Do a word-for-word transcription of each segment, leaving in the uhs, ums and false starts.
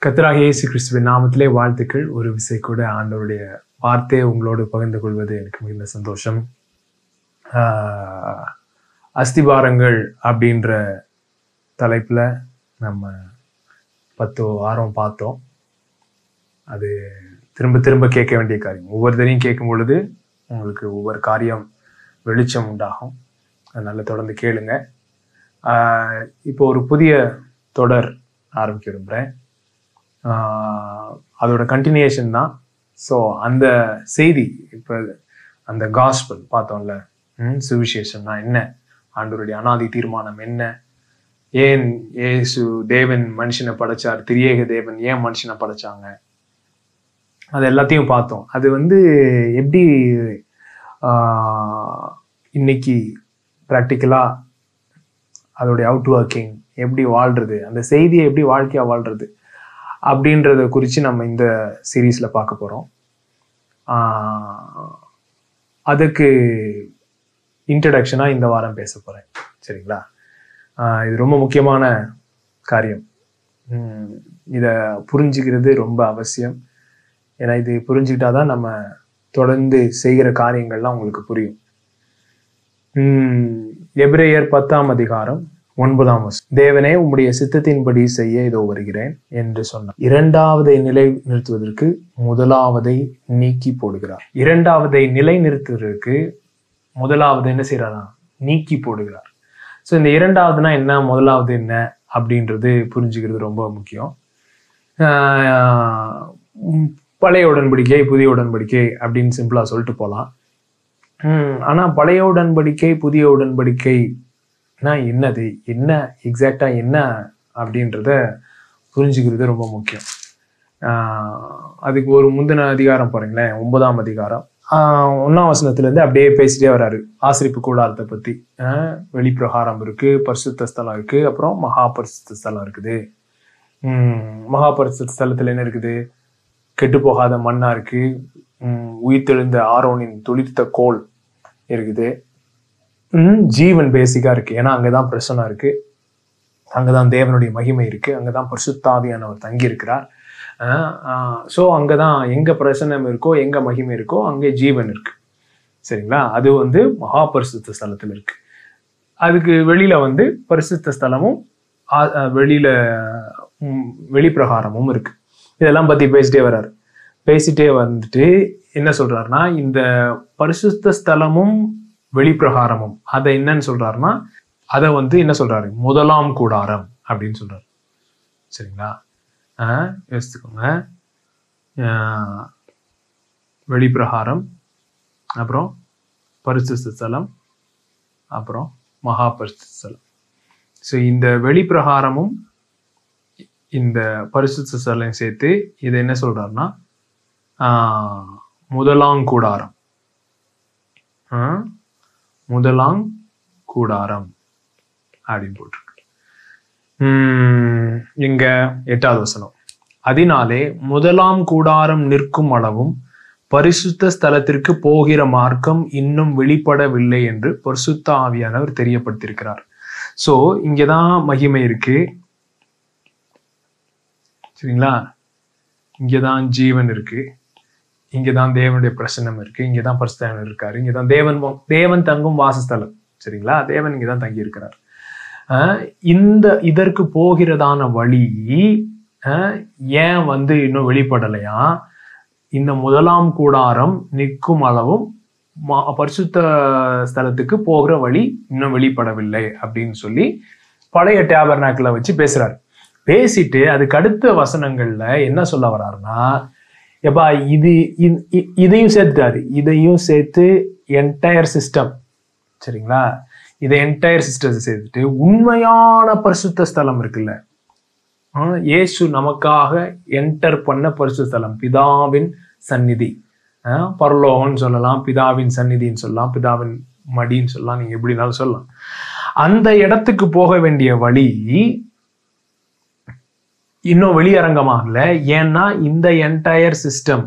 கர்த்தராகிய இயேசு கிறிஸ்துவின் நாமத்திலே வாழ்த்துக்கள். ஒரு விசை கூட ஆண்டவருடைய வார்த்தையை உங்களோடு பகிர்ந்து கொள்வது எனக்கு மிகுந்த சந்தோஷம். ஆஹ் அஸ்திபாரங்கள் அப்படின்ற தலைப்புல நம்ம பத்து வாரம் பார்த்தோம். அது திரும்ப திரும்ப கேட்க வேண்டிய காரியம். ஒவ்வொரு தரையும் கேட்கும் பொழுது உங்களுக்கு ஒவ்வொரு காரியம் வெளிச்சம் உண்டாகும். அதனால தொடர்ந்து கேளுங்க. ஆஹ் இப்போ ஒரு புதிய தொடர் ஆரம்பிக்க விரும்புகிறேன். அதோட கண்டினியூஷன் தான். ஸோ அந்த செய்தி, இப்போ அந்த காஸ்பல் பார்த்தோம்ல, சுவிசேஷம்னா என்ன, ஆண்டவருடைய அனாதி தீர்மானம் என்ன, ஏன் ஏசு தேவன் மனுஷனை படைச்சார், திரியேக தேவன் ஏன் மனுஷனை படைச்சாங்க, அது எல்லாத்தையும் பார்த்தோம். அது வந்து எப்படி இன்னைக்கு ப்ராக்டிக்கலா அதோடைய அவுட் ஒர்க்கிங் எப்படி வாழ்றது, அந்த செய்தியை எப்படி வாழ்க்கையா வாழ்றது அப்படின்றத குறித்து நம்ம இந்த சீரீஸ்ல பார்க்க போறோம். அதுக்கு இன்ட்ரடக்ஷனா இந்த வாரம் பேச போறேன். சரிங்களா? இது ரொம்ப முக்கியமான காரியம். இத புரிஞ்சுக்கிறது ரொம்ப அவசியம். ஏன்னா இது புரிஞ்சுக்கிட்டாதான் நம்ம தொடர்ந்து செய்கிற காரியங்கள்லாம் உங்களுக்கு புரியும். உம் எபிரேயர் பத்தாம் அதிகாரம் ஒன்பதாம் வசனம், தேவனே உம்முடைய சித்தத்தின்படி செய்ய இதோ வருகிறேன் என்று சொன்னார். இரண்டாவதை நிலை நிறுத்துவதற்கு முதலாவதை நீக்கி போடுகிறார். இரண்டாவதை நிலை நிறுத்துவதற்கு முதலாவது என்ன செய்யறாரா? நீக்கி போடுகிறார். ஸோ இந்த இரண்டாவதுனா என்ன, முதலாவது என்ன அப்படின்றது புரிஞ்சுக்கிறது ரொம்ப முக்கியம். ஆஹ் பழைய உடன்படிக்கை புதிய உடன்படிக்கை அப்படின்னு சிம்பிளா சொல்லிட்டு போகலாம். உம் ஆனா பழைய உடன்படிக்கை புதிய உடன்படிக்கை என்னது, என்ன எக்ஸாக்டா என்ன அப்படின்றத புரிஞ்சுக்கிறது ரொம்ப முக்கியம். ஆஹ் அதுக்கு ஒரு முந்தின அதிகாரம் பாருங்களேன், ஒன்பதாம் அதிகாரம் ஆஹ் ஒன்னாம் வசனத்துல இருந்து அப்படியே பேசிட்டே வர்றாரு. ஆசரிப்பு கூடாரத்தை பத்தி. ஆஹ் வெளிப்பிரகாரம் இருக்கு, பரிசுத்த ஸ்தலம் இருக்கு, அப்புறம் மகா பரிசுத்த ஸ்தலம் இருக்குது. உம் மகா பரிசுத்த ஸ்தலத்துல என்ன இருக்குது? கெட்டு போகாத மண்ணா இருக்கு. உம் உயிர்த்தெழுந்த ஆரோனின் துளிர்த்த கோல் இருக்குது. ஜீவன் பேசிக்கா இருக்கு. ஏன்னா அங்கதான் பிரசனம் இருக்கு, அங்கதான் தேவனுடைய மகிமை இருக்கு, அங்கதான் பரிசுத்தாவியானவர் தங்கி இருக்கிறார். ஆஹ் ஸோ அங்கதான் எங்க பிரசனம் இருக்கோ, எங்க மகிமை இருக்கோ, அங்கே ஜீவன் இருக்கு. சரிங்களா? அது வந்து மகா பரிசுத்த ஸ்தலத்துல இருக்கு. அதுக்கு வெளியில வந்து பரிசுத்த ஸ்தலமும் வெளியில வெளிப்பிரகாரமும் இருக்கு. இதெல்லாம் பத்தி பேசிட்டே வர்றாரு. பேசிட்டே வந்துட்டு என்ன சொல்றாருன்னா, இந்த பரிசுத்த ஸ்தலமும் வெளிப்பிரகாரமும் அதை என்னன்னு சொல்றாருன்னா, அதை வந்து என்ன சொல்றாரு? முதலாம் கூடாரம் அப்படின்னு சொல்றாரு. சரிங்களா? ஆஹ் யோசிச்சுக்கோங்க. ஆஹ் வெளிப்பிரகாரம், அப்புறம் பரிசுத்த ஸ்தலம், அப்புறம் மகா பரிசுத்த ஸ்தலம். ஸோ இந்த வெளிப்பிரகாரமும் இந்த பரிசுத்த ஸ்தலம் சேர்த்து இதை என்ன சொல்றாருன்னா ஆஹ் முதலாங்கூடாரம். ஆஹ் முதலாம் கூடாரம் அப்படின்னு போட்டிருக்கு. உம் இங்க எட்டாவது வசனம், அதனாலே முதலாம் கூடாரம் நிற்கும் அளவும் பரிசுத்த ஸ்தலத்திற்கு போகிற மார்க்கம் இன்னும் வெளிப்படவில்லை என்று பரிசுத்த ஆவியானவர் தெரியப்படுத்தியிருக்கிறார். சோ இங்கதான் மகிமை இருக்கு. சரிங்களா? இங்கதான் ஜீவன் இருக்கு, இங்கதான் தேவனுடைய பிரசன்னம் இருக்கு, இங்கதான் பரிசுத்தர் இருக்காரு, இங்கதான் தேவன் தேவன் தங்கும் வாசஸ்தலம். சரிங்களா? தேவன் இங்கதான் தங்கி இருக்கிறார். ஆஹ் இந்த இதற்கு போகிறதான வழி ஆஹ் ஏன் வந்து இன்னும் வெளிப்படலையா? இந்த முதலாம் கூடாரம் நிற்கும் அளவும் பரிசுத்த ஸ்தலத்துக்கு போகிற வழி இன்னும் வெளிப்படவில்லை அப்படின்னு சொல்லி பழைய டேபர்நாக்கிள வச்சு பேசுறாரு. பேசிட்டு அதுக்கு அடுத்த வசனங்கள்ல என்ன சொல்ல வர்றாருன்னா, எப்பா இது இதையும் சேர்த்துட்டாரு. இதையும் சேர்த்து என்டையர் சிஸ்டம். சரிங்களா? இதை என்டையர் சிஸ்டத்தை சேர்த்துட்டு உண்மையான பரிசுத்த ஸ்தலம் இருக்குல்ல, இயேசு நமக்காக என்டர் பண்ண பரிசுத்த ஸ்தலம், பிதாவின் சந்நிதி, பரலோகம்னு சொல்லலாம், பிதாவின் சந்நிதின்னு சொல்லலாம், பிதாவின் மடின்னு சொல்லலாம், நீங்க எப்படினாலும் சொல்லலாம். அந்த இடத்துக்கு போக வேண்டிய வழி இன்னும் வெளியரங்கமாகல. ஏன்னா இந்த என்டையர் சிஸ்டம்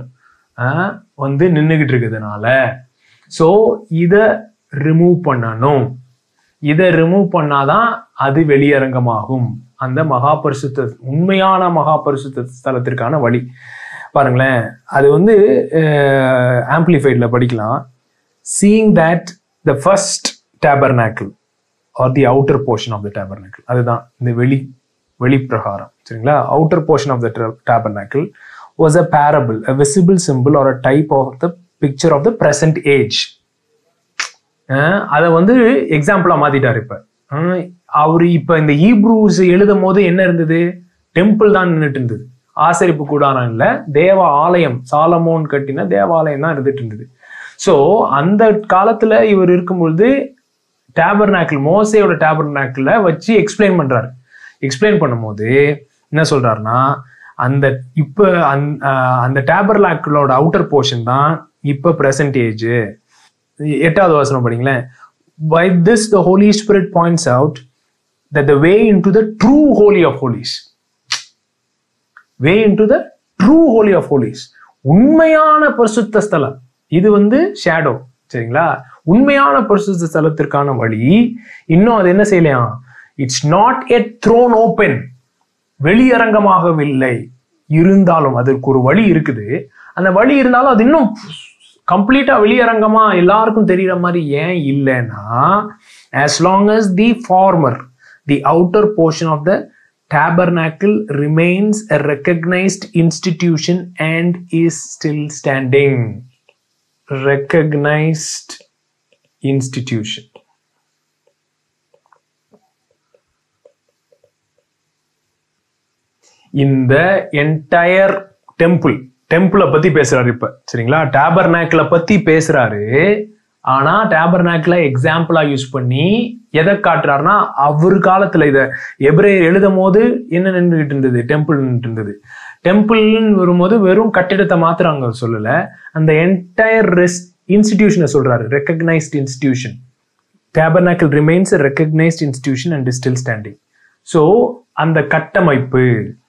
வந்து நின்றுகிட்டு இருக்குதுனால. ஸோ இதை ரிமூவ் பண்ணணும். இதை ரிமூவ் பண்ணாதான் அது வெளியரங்கமாகும். அந்த மகா பரிசுத்த உண்மையான மகா பரிசுத்த ஸ்தலத்திற்கான வழி பாருங்களேன். அது வந்து ஆம்பிளிஃபைட்ல படிக்கலாம். Seeing that the first tabernacle or the outer portion of the tabernacle, அதுதான் இந்த வெளி வெளிப்பிரகாரம் சரிங்களா. Outer portion of the tabernacle was a parable, a visible symbol or a type of the picture of the present age. அதை வந்து எக்ஸாம்பிளா மாத்திட்டாரு. இப்ப அவரு இப்ப இந்த ஹீப்ரூஸ் எழுதும் போது என்ன இருந்தது? டெம்பிள் தான் நின்றுட்டு இருந்தது, ஆசரிப்பு கூடாரம் இல்ல, தேவ ஆலயம், சாலமோன் கட்டின தேவாலயம் தான் இருந்துட்டு இருந்தது. ஸோ அந்த காலத்துல இவர் இருக்கும்பொழுது டேபர்நாக்கிள், மோசேயோட டேபர்நாக்கிள வச்சு எக்ஸ்பிளைன் பண்றாரு. எக்ஸ்பிளைன் பண்ணும்போது என்ன சொல்றாருன்னா, அந்த இப்ப அந்த டேபர்நாக்கிளோட அவுட்டர் போர்ஷன் தான் இப்ப பிரசன்ட் ஏஜ். எட்டாவது வசனம் படிங்களேன். By this the Holy Spirit points out that the way into the true holy of holies, way into the true holy of holies, உண்மையான பரிசுத்த ஸ்தலம், இது வந்து ஷேடோ சரிங்களா. உண்மையான பரிசுத்த ஸ்தலத்திற்கான வழி இன்னும் அது என்ன செய்யலையாம், it's not yet thrown open, வெளியரங்கமாகவில்லை. இருந்தாலும் அதற்கு ஒரு வழி இருக்குது. அந்த வழி இருந்தாலும் அது இன்னும் கம்ப்ளீட்டா வெளியரங்கமா எல்லாருக்கும் தெரியற மாதிரி ஏன் இல்லைன்னா, as long as the former, the outer portion of the tabernacle remains a recognized institution and is still standing. Recognized institution. இந்த entire temple, டெம்பிளை பத்தி பேசுறாரு இப்ப சரிங்களா. டேபர்நாக்கிளை பத்தி பேசுறாரு. ஆனா டேபர்நாக்கிளை எக்ஸாம்பிளா யூஸ் பண்ணி எதை காட்டுறாருன்னா, அவரு காலத்துல இத எபிரேயர் எழுதும் போது என்ன நின்றுகிட்டு இருந்தது? டெம்பிள் நின்று இருந்தது. டெம்பிள்னு வரும்போது வெறும் கட்டிடத்தை மாத்திராங்க சொல்லல, அந்த என்டையர் இன்ஸ்டிடியூஷனை சொல்றாரு. Recognized institution. Tabernacle remains a recognized institution and is still standing. So அந்த கட்டமைப்பு,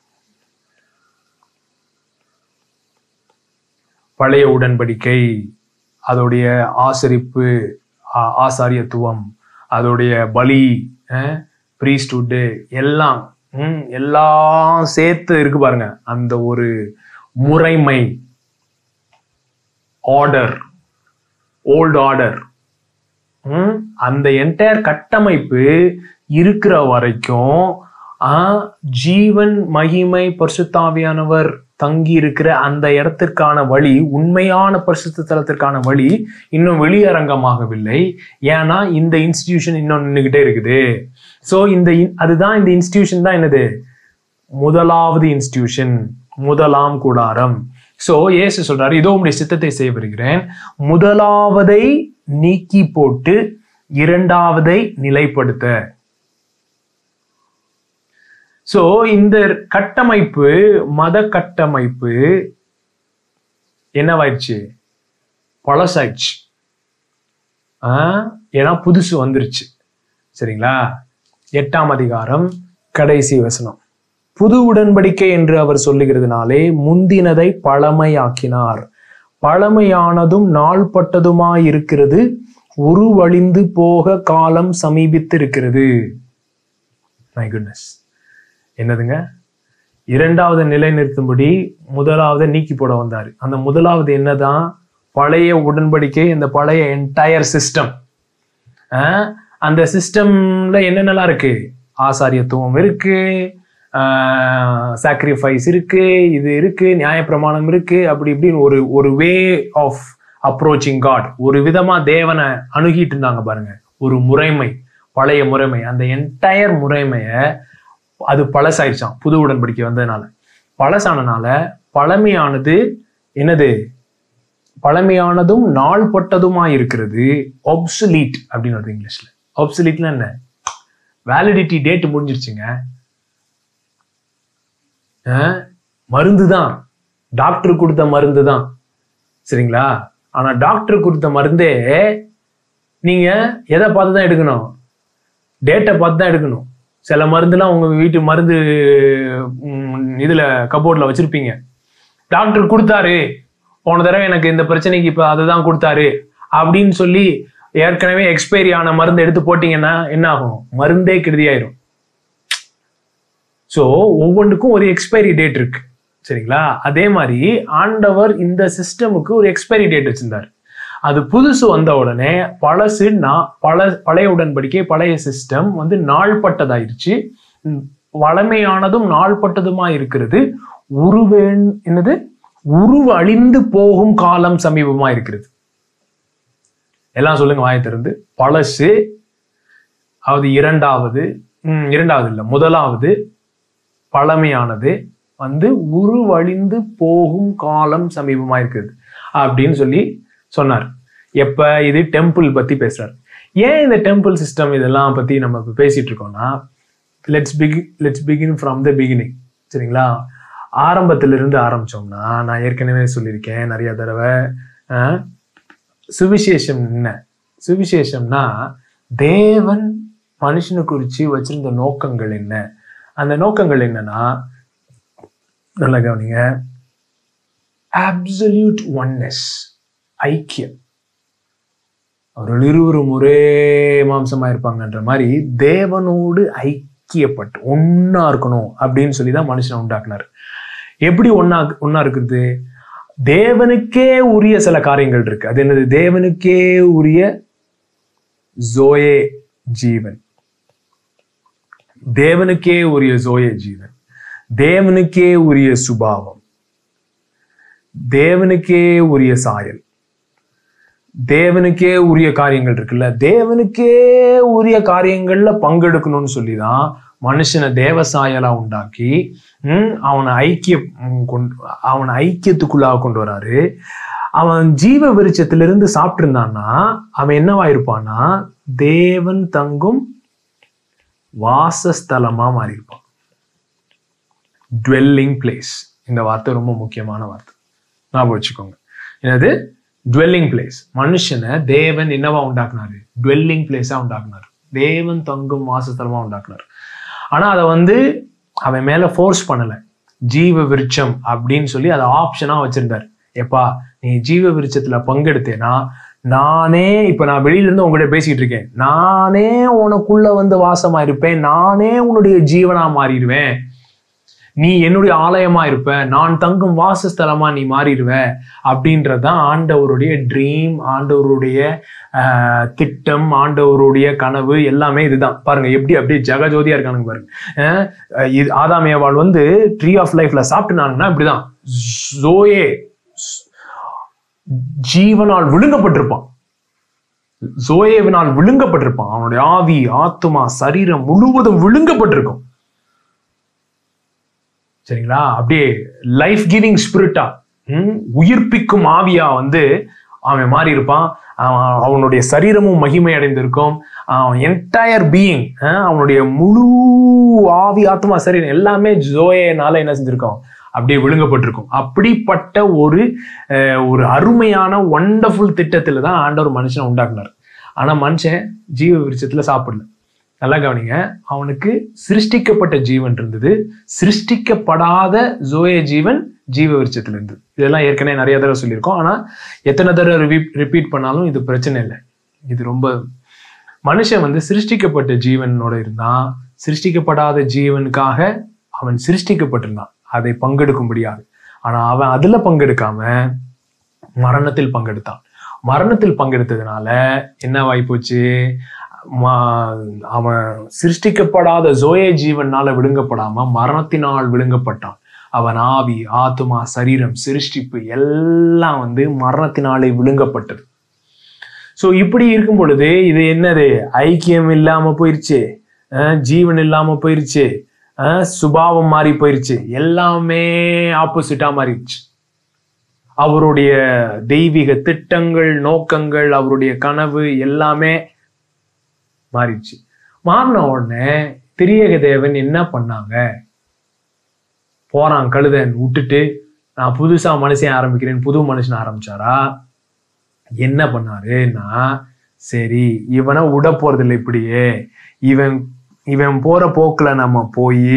பழைய உடன்படிக்கை, அதோடைய ஆசரிப்பு, ஆசாரியத்துவம், அதோடைய பலி, பிரீஸ்ட்ஹுட் எல்லாம் எல்லாம் சேர்த்து இருக்கு பாருங்க. அந்த ஒரு முறைமை, ஆர்டர், ஓல்டு ஆர்டர், அந்த என்டையர் கட்டமைப்பு இருக்கிற வரைக்கும் ஜீவன், மகிமை, பரிசுத்தாவியானவர் தங்கி இருக்கிற அந்த இடத்திற்கான வழி, உண்மையான பரிசுத்த ஸ்தலத்திற்கான வழி இன்னும் வெளியரங்கமாகவில்லை. ஏன்னா இந்த இன்ஸ்டிடியூஷன் இன்னும் நின்றுகிட்டே இருக்குது. ஸோ இந்த அதுதான் இந்த இன்ஸ்டிடியூஷன் தான் என்னது? முதலாவது இன்ஸ்டிடியூஷன், முதலாம் கூடாரம். ஸோ இயேசு சொல்றாரு, இதோ உம்முடைய சித்தத்தை செய்ய வருகிறேன், முதலாவதை நீக்கி போட்டு இரண்டாவதை நிலைப்படுத்த. சோ இந்த கட்டமைப்பு, மத கட்டமைப்பு என்னவாயிடுச்சு? பழசாயிடுச்சு. ஆஹ் ஏன்னா புதுசு வந்துருச்சு சரிங்களா. எட்டாம் அதிகாரம் கடைசி வசனம். புது உடன்படிக்கை என்று அவர் சொல்லுகிறதுனாலே முந்தினதை பழமையாக்கினார், பழமையானதும் நாள்பட்டதுமாயிருக்கிறது, உருவழிந்து போக காலம் சமீபித்திருக்கிறது. மை குட்னஸ், என்னதுங்க? இரண்டாவது நிலை நிறுத்தும்படி முதலாவது நீக்கி போட வந்தாரு. அந்த முதலாவது என்னதான்? பழைய உடன்படிக்கை, இந்த பழைய என்டையர் சிஸ்டம். அந்த சிஸ்டம்ல என்னென்னலாம் இருக்கு? ஆசாரியத்துவம் இருக்கு, சாக்ரிஃபைஸ் இருக்கு, இது இருக்கு, நியாயப்பிரமாணம் இருக்கு, அப்படி இப்படின்னு ஒரு ஒரு வே ஆஃப் அப்ரோச்சிங் காட், ஒரு விதமா தேவனை அணுகிட்டு இருந்தாங்க பாருங்க. ஒரு முறைமை, பழைய முறைமை. அந்த என்டையர் முறைமைய அது பழசாயிடுச்சான் புது உடன்படிக்கை வந்ததுனால. பழசானனால பழமையானது என்னது? பழமையானதும் நாள்பட்டதுமா இருக்கிறது, ஒப்சுலீட் அப்படின்னு வருது இங்கிலீஷ்ல. ஒப்சுலீட்னா என்ன? வேலிடிட்டி டேட் முடிஞ்சிருச்சுங்க. மருந்து தான், டாக்டர் கொடுத்த மருந்து தான் சரிங்களா. ஆனா டாக்டர் கொடுத்த மருந்தே நீங்க எதை பார்த்து தான் எடுக்கணும்? டேட்டை பார்த்து தான் எடுக்கணும். சில மருந்துலாம் உங்க வீட்டு மருந்து இதுல கபோர்ட்ல வச்சிருப்பீங்க. டாக்டர் கொடுத்தாரு, போன தடவை எனக்கு இந்த பிரச்சனைக்கு இப்ப அதுதான் கொடுத்தாரு அப்படின்னு சொல்லி ஏற்கனவே எக்ஸ்பைரி ஆன மருந்து எடுத்து போட்டீங்கன்னா என்ன ஆகும்? மருந்தே கெடுதியாயிரும். ஸோ ஒவ்வொன்றுக்கும் ஒரு எக்ஸ்பைரி டேட் இருக்கு, சரிங்களா? அதே மாதிரி ஆண்டவர் இந்த சிஸ்டமுக்கு ஒரு எக்ஸ்பைரி டேட் வச்சிருந்தார். அது புதுசு வந்த உடனே பழசு பல பழைய உடன்படிக்கை பழைய சிஸ்டம் வந்து நாள்பட்டதாயிருச்சு. வளமையானதும் நாள்பட்டதுமா இருக்கிறது. உருவேன் என்னது உருவ அழிந்து போகும் காலம் சமீபமா இருக்கிறது. எல்லாம் சொல்லுங்க வாயை திறந்து. பழசு அது இரண்டாவது உம் இரண்டாவது இல்ல முதலாவது பழமையானது வந்து உருவழிந்து போகும் காலம் சமீபமா இருக்குது அப்படின்னு சொல்லி சொன்னார். எப்ப? இது டெம்பிள் பத்தி பேசுறாரு. ஏன் இந்த டெம்பிள் சிஸ்டம் இதெல்லாம் பத்தி நம்ம இப்ப பேசிட்டு இருக்கோம்னா, லெட்ஸ் பிகி let's begin from the beginning, சரிங்களா? ஆரம்பத்திலிருந்து ஆரம்பிச்சோம்னா, நான் ஏற்கனவே சொல்லியிருக்கேன் நிறைய தடவை, சுவிசேஷம் என்ன? சுவிசேஷம்னா தேவன் மனுஷனை குறிச்சு வச்சிருந்த நோக்கங்கள் என்ன? அந்த நோக்கங்கள் என்னன்னா, நல்லா கவனிங்க, அப்சல்யூட் ஒன்னஸ், ஐக்கியம். அவர்கள் இருவரும் ஒரே மாம்சமா இருப்பாங்கன்ற மாதிரி தேவனோடு ஐக்கியப்பட்டு ஒன்னா இருக்கணும் அப்படின்னு சொல்லிதான் மனுஷனை உண்டாக்குனாரு. எப்படி ஒன்னா ஒன்னா இருக்கிறது? தேவனுக்கே உரிய சில காரியங்கள் இருக்கு. அது என்னது? தேவனுக்கே உரிய ஜோயே ஜீவன், தேவனுக்கே உரிய ஜோயே ஜீவன், தேவனுக்கே உரிய சுபாவம், தேவனுக்கே உரிய சாயல், தேவனுக்கே உரிய காரியங்கள் இருக்குல்ல. தேவனுக்கே உரிய காரியங்கள்ல பங்கெடுக்கணும்னு சொல்லிதான் மனுஷனை தேவ சாயலா உண்டாக்கி உம் அவனை ஐக்கிய கொண்டு அவனை ஐக்கியத்துக்குள்ளாக கொண்டு வராரு. அவன் ஜீவ விருட்சத்திலிருந்து சாப்பிட்டு இருந்தான்னா அவன் என்னவா இருப்பான்னா தேவன் தங்கும் வாசஸ்தலமா மாறி இருப்பான். டுவெல்லிங் பிளேஸ், இந்த வார்த்தை ரொம்ப முக்கியமான வார்த்தை, ஞாபகம் வச்சுக்கோங்க. என்னது? Dwelling place. மனுஷனை தேவன் என்னவா உண்டாக்குனாரு? டுவெல்லிங் பிளேஸா உண்டாக்குனாரு. தேவன் தங்கும் வாசஸ்தலமா உண்டாக்குனாரு. ஆனா அதை வந்து அவன் மேல ஃபோர்ஸ் பண்ணல. ஜீவ விருட்சம் அப்படின்னு சொல்லி அதை ஆப்ஷனா வச்சிருந்தாரு. எப்பா நீ ஜீவ விருட்சத்துல பங்கெடுத்தேன்னா நானே, இப்ப நான் வெளியில இருந்து உங்ககிட்ட பேசிட்டு இருக்கேன், நானே உனக்குள்ள வந்து வாசமா இருப்பேன், நானே உன்னுடைய ஜீவனா மாறிடுவேன், நீ என்னுடைய ஆலயமா இருப்ப, நான் தங்கும் வாசஸ்தலமா நீ மாறிடுவ அப்படின்றதுதான் ஆண்டவருடைய ட்ரீம், ஆண்டவருடைய ஆஹ் திட்டம், ஆண்டவருடைய கனவு எல்லாமே இதுதான். பாருங்க எப்படி அப்படியே ஜெகஜோதியா இருக்கானுங்க பாருங்க. அஹ் இது ஆதாம் ஏவாள் வந்து ட்ரீ ஆஃப் லைஃப்ல சாப்பிட்டுனாங்கன்னா இப்படிதான் ஜோயே ஜீவனால் விழுங்கப்பட்டிருப்பான், ஜோயேவினால் விழுங்கப்பட்டிருப்பான். அவனுடைய ஆவி, ஆத்துமா, சரீரம் முழுவதும் விழுங்கப்பட்டிருக்கும், சரிங்களா? அப்படியே லைஃப் கிவிங் ஸ்பிரிட்டா, உயிர்ப்பிக்கும் ஆவியா வந்து அவன் மாறி இருப்பான். அவனுடைய சரீரமும் மகிமை அடைந்திருக்கும். அவன் என்டையர் பீயிங், அவனுடைய முழு ஆவி, ஆத்மா, சரீரம் எல்லாமே ஜோயேனால என்ன செஞ்சிருக்கோம்? அப்படியே விழுங்கப்பட்டிருக்கும். அப்படிப்பட்ட ஒரு ஒரு அருமையான ஒண்டர்ஃபுல் திட்டத்துல தான் ஆண்டவர் மனுஷனை உண்டாக்குனார். ஆனா மனுஷன் ஜீவ விருட்சத்துல சாப்பிடல. நல்லா கவனிங்க, அவனுக்கு சிருஷ்டிக்கப்பட்ட ஜீவன் இருந்தது, சிருஷ்டிக்கப்படாத ஜோயே ஜீவன் ஜீவ விருட்சத்துல இருந்தது. இதெல்லாம் ஏற்கனவே நிறைய தடவை சொல்லியிருக்கோம். ஆனா எத்தனை தடவை ரிப்பீட் பண்ணாலும் இது பிரச்சனை இல்லை. இது ரொம்ப, மனுஷன் வந்து சிருஷ்டிக்கப்பட்ட ஜீவனோட இருந்தான், சிருஷ்டிக்கப்படாத ஜீவனுக்காக அவன் சிருஷ்டிக்கப்பட்டிருந்தான், அதை பங்கெடுக்கும்படியாக. ஆனா அவன் அதுல பங்கெடுக்காம மரணத்தில் பங்கெடுத்தான். மரணத்தில் பங்கெடுத்ததுனால என்ன வாய்ப்போச்சு? அவன் சிருஷ்டிக்கப்படாத ஜோயே ஜீவனால விழுங்கப்படாம மரணத்தினால் விழுங்கப்பட்டான். அவன் ஆவி, ஆத்துமா, சரீரம், சிருஷ்டிப்பு எல்லாம் வந்து மரணத்தினாலே விழுங்கப்பட்டது. சோ இப்படி இருக்கும் பொழுது இது என்னது? ஐக்கியம் இல்லாம போயிருச்சு, ஜீவன் இல்லாம போயிருச்சு, சுபாவம் மாறி போயிருச்சு, எல்லாமே ஆப்போசிட்டா மாறிடுச்சு. அவருடைய தெய்வீக திட்டங்கள், நோக்கங்கள், அவருடைய கனவு எல்லாமே மாறிடுச்சு. மாறின உடனே திரியேக தேவன் என்ன பண்ணாங்க? போறான் கழுதன் விட்டுட்டு நான் புதுசா மனுஷன் ஆரம்பிக்கிறேன், புது மனுஷன் ஆரம்பிச்சாரா? என்ன பண்ணாருன்னா, சரி இவனை விட போறது இல்லை, இப்படியே இவன் இவன் போற போக்குல நம்ம போய்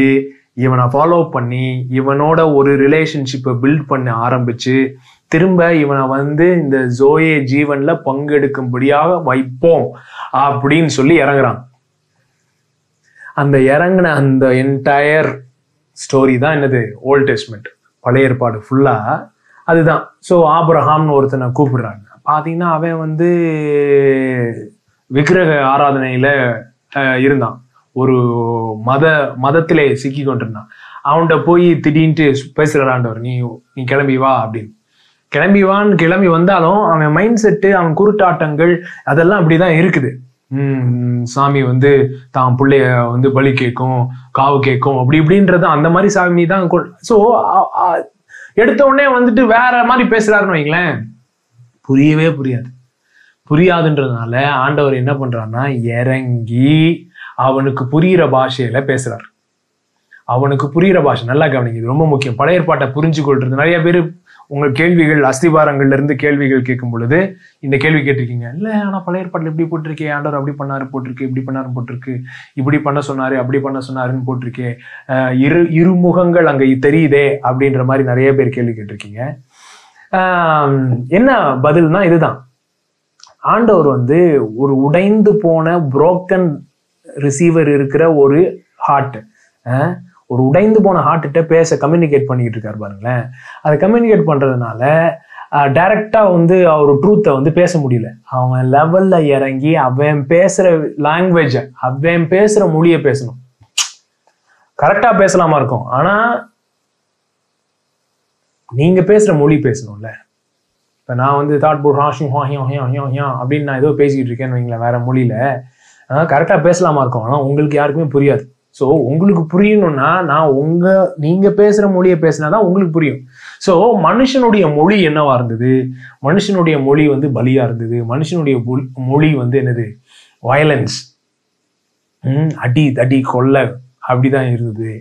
இவனை ஃபாலோ பண்ணி இவனோட ஒரு ரிலேஷன்ஷிப்பை பில்ட் பண்ண ஆரம்பிச்சு திரும்ப இவனை வந்து இந்த ஜோயே ஜீவன்ல பங்கெடுக்கும்படியாக வைப்போம் அப்படின்னு சொல்லி இறங்குறான். அந்த இறங்கின அந்த என்டையர் ஸ்டோரி தான் என்னது, ஓல்ட் டெஸ்ட்மெண்ட், பழைய ஏற்பாடு ஃபுல்லா அதுதான். ஸோ ஆபிரகாம்னு ஒருத்தனை கூப்பிடுறாங்க. பார்த்தீங்கன்னா அவன் வந்து விக்கிரக ஆராதனையில இருந்தான், ஒரு மத மதத்திலே சிக்கி கொண்டிருந்தான். அவன்கிட்ட போய் திடீர்னு பேசுகிறாண்டவர், நீ நீ கிளம்பி வா அப்படின்னு. கிளம்பி வான்னு கிளம்பி வந்தாலும் அவன் மைண்ட் செட்டு, அவன் குருட்டாட்டங்கள் அதெல்லாம் அப்படிதான் இருக்குது. உம் சாமி வந்து தான் பிள்ளைய வந்து பலி கேட்கும், காவு கேட்கும், அப்படி இப்படின்றது அந்த மாதிரி சாமி தான். ஸோ எடுத்த உடனே வந்துட்டு வேற மாதிரி பேசுறாருன்னு வைங்களேன், புரியவே புரியாது. புரியாதுன்றதுனால ஆண்டவர் என்ன பண்றாருன்னா இறங்கி அவனுக்கு புரிகிற பாஷையில பேசுறாரு. அவனுக்கு புரிகிற பாஷை நல்லா கவனிங்க, இது ரொம்ப முக்கியம். பழைய ஏற்பாட்டை புரிஞ்சு கொள்றது. நிறைய பேர் உங்கள் கேள்விகள் அஸ்திபாரங்கள்ல இருந்து கேள்விகள் கேட்கும் பொழுது இந்த கேள்வி கேட்டிருக்கீங்க, இல்லை ஆனா பழைய ஏற்பாட்டில் இப்படி போட்டிருக்கே, ஆண்டவர் அப்படி பண்ணாரு போட்டிருக்கு, இப்படி பண்ணாரு போட்டிருக்கு, இப்படி பண்ண சொன்னாரு அப்படி பண்ண சொன்னாருன்னு போட்டிருக்கே, அஹ் இரு இருமுகங்கள் அங்க தெரியுதே அப்படின்ற மாதிரி நிறைய பேர் கேள்வி கேட்டிருக்கீங்க. ஆஹ் என்ன பதில்னா இதுதான், ஆண்டவர் வந்து ஒரு உடைந்து போன புரோக்கன் ரிசீவர் இருக்கிற ஒரு ஹார்ட், ஒரு உடைந்து போன ஹார்ட்ட பேச கம்யூனிகேட் பண்ணிக்கிட்டு இருக்காரு பாருங்களேன். அதை கம்யூனிகேட் பண்றதுனால டைரக்டா வந்து அவர் ட்ரூத்தை வந்து பேச முடியல. அவன் லெவல்ல இறங்கி அவன் பேசுற லாங்குவேஜ, அவன் பேசுற மொழியை பேசணும். கரெக்டா பேசலாமா இருக்கும், ஆனா நீங்க பேசுற மொழி பேசணும்ல. இப்ப நான் வந்து தாட் போட் அப்படின்னு நான் ஏதோ பேசிக்கிட்டு இருக்கேன்னு வைங்களேன் வேற மொழியில, கரெக்டா பேசலாமா இருக்கும், ஆனா உங்களுக்கு யாருக்குமே புரியாது. ஸோ உங்களுக்கு புரியணும்னா நான் உங்க நீங்க பேசுற மொழியை பேசினாதான் உங்களுக்கு புரியும். ஸோ மனுஷனுடைய மொழி என்னவா இருந்தது, மனுஷனுடைய மொழி வந்து பலியா இருந்தது. மனுஷனுடைய மொழி வந்து என்னது, வயலன்ஸ், உம் அடி தடி கொள்ளை அப்படிதான் இருந்தது.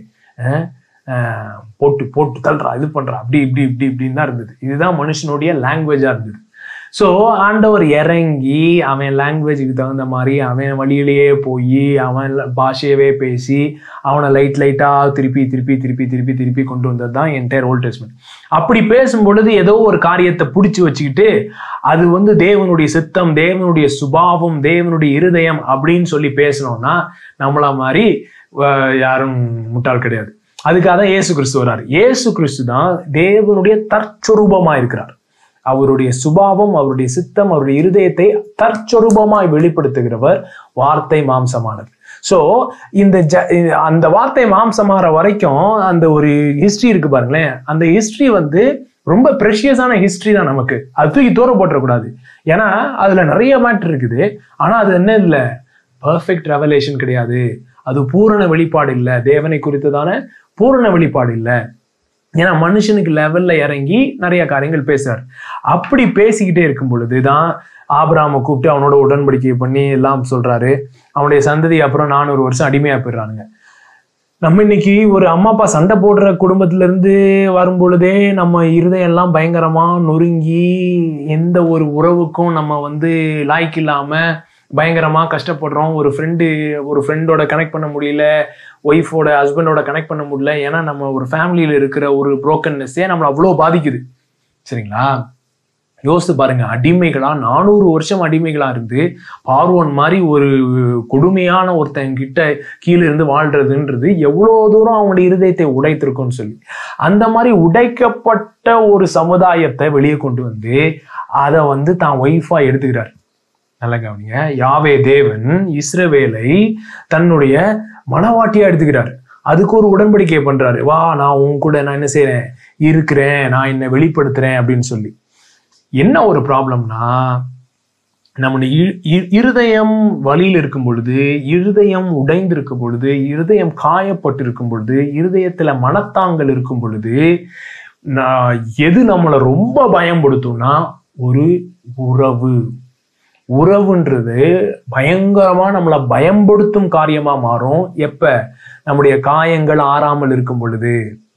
போட்டு போட்டு தள்ளுறா, இது பண்றா, அப்படி இப்படி இப்படி இப்படின்னு தான் இருந்தது. இதுதான் மனுஷனுடைய லாங்குவேஜா இருந்தது. ஸோ ஆண்டவர் இறங்கி அவன் லாங்குவேஜுக்கு தகுந்த மாதிரி அவன் வழியிலேயே போய் அவன் பாஷையவே பேசி அவனை லைட் லைட்டா திருப்பி திருப்பி திருப்பி திருப்பி திருப்பி கொண்டு வந்தது தான் என்டையர் ஓல்ட் டெஸ்ட்மெண்ட். அப்படி பேசும் பொழுது ஏதோ ஒரு காரியத்தை பிடிச்சி வச்சுக்கிட்டு அது வந்து தேவனுடைய சித்தம், தேவனுடைய சுபாவம், தேவனுடைய இருதயம் அப்படின்னு சொல்லி பேசணும்னா நம்மள மாதிரி யாரும் முட்டாள் கிடையாது. அதுக்காக தான் இயேசு கிறிஸ்து வர்றாரு. இயேசு கிறிஸ்து தான் தேவனுடைய தற்சொரூபமா இருக்கிறார். அவருடைய சுபாவம், அவருடைய சித்தம், அவருடைய இருதயத்தை தற்சொரூபமாய் வெளிப்படுத்துகிறவர். வார்த்தை மாம்சமானது. சோ இந்த அந்த வார்த்தை மாம்சமாற வரைக்கும் அந்த ஒரு ஹிஸ்டரி இருக்கு பாருங்களேன். அந்த ஹிஸ்டரி வந்து ரொம்ப ப்ரெஷியஸான ஹிஸ்டரி தான் நமக்கு. அது தூக்கி தூர போட்டுறக்கூடாது. ஏன்னா அதுல நிறைய மேட்டர் இருக்குது. ஆனா அது என்ன இல்லை, பர்ஃபெக்ட் ரெவலேஷன் கிடையாது. அது பூரண வெளிப்பாடு இல்லை, தேவனை குறித்ததான பூரண வெளிப்பாடு இல்லை. ஏன்னா மனுஷனுக்கு லெவல்ல இறங்கி நிறைய காரியங்கள் பேசுறாரு. அப்படி பேசிக்கிட்டே இருக்கும் பொழுதுதான் ஆபிரகாமை கூப்பிட்டு அவனோட உடன்படிக்கை பண்ணி எல்லாம் சொல்றாரு. அவனுடைய சந்ததி அப்புறம் நானூறு வருஷம் அடிமையா போயிடுறானுங்க. நம்ம இன்னைக்கு ஒரு அம்மா அப்பா சண்டை போடுற குடும்பத்துல இருந்து வரும் பொழுதே நம்ம இருதயம் எல்லாம் பயங்கரமா நொறுங்கி எந்த ஒரு உறவுக்கும் நம்ம வந்து லாய்க்கு இல்லாம பயங்கரமா கஷ்டப்படுறோம். ஒரு ஃப்ரெண்டு ஒரு ஃப்ரெண்டோட கனெக்ட் பண்ண முடியல, ஒய்ஃபோட ஹஸ்பண்டோட கனெக்ட் பண்ண முடியல. ஏன்னா நம்ம ஒரு ஃபேமிலியில இருக்கிற ஒரு புரோக்கன்னஸே நம்மளை அவ்வளோ பாதிக்குது. சரிங்களா? யோசித்து பாருங்க, அடிமைகளா நானூறு வருஷம் அடிமைகளா இருந்து பார்வோன் மாதிரி ஒரு கொடுமையான ஒருத்தன் கிட்ட கீழே இருந்து வாழ்றதுன்றது எவ்வளோ தூரம் அவனுடைய இருதயத்தை உடைத்திருக்கும்னு சொல்லி, அந்த மாதிரி உடைக்கப்பட்ட ஒரு சமுதாயத்தை வெளியே கொண்டு வந்து அதை வந்து தான் ஒய்ஃபா எடுத்துக்கிறார். நல்ல கவனிங்க, யாவே தேவன் இஸ்ரவேலை தன்னுடைய மனவாட்டியா எடுத்துக்கிறாரு. அதுக்கு ஒரு உடன்படிக்கை பண்றாரு. வா, நான் உன் கூட நான் என்ன செய்யறேன் இருக்கிறேன், நான் என்னை வெளிப்படுத்துறேன் அப்படின்னு சொல்லி. என்ன ஒரு ப்ராப்ளம்னா, நம்முடைய இருதயம் வலியில் இருக்கும் பொழுது, இருதயம் உடைந்து இருக்கும் பொழுது, இருதயம் காயப்பட்டு இருக்கும் பொழுது, இருதயத்துல மனத்தாங்கல் இருக்கும் பொழுது எது நம்மளை ரொம்ப பயன்படுத்தும்னா ஒரு உறவு. உறவுன்றது பயங்கரமா நம்மளை பயன்படுத்தும் காரியமா மாறும். எப்ப? நம்முடைய காயங்கள் ஆறாமல் இருக்கும் பொழுது.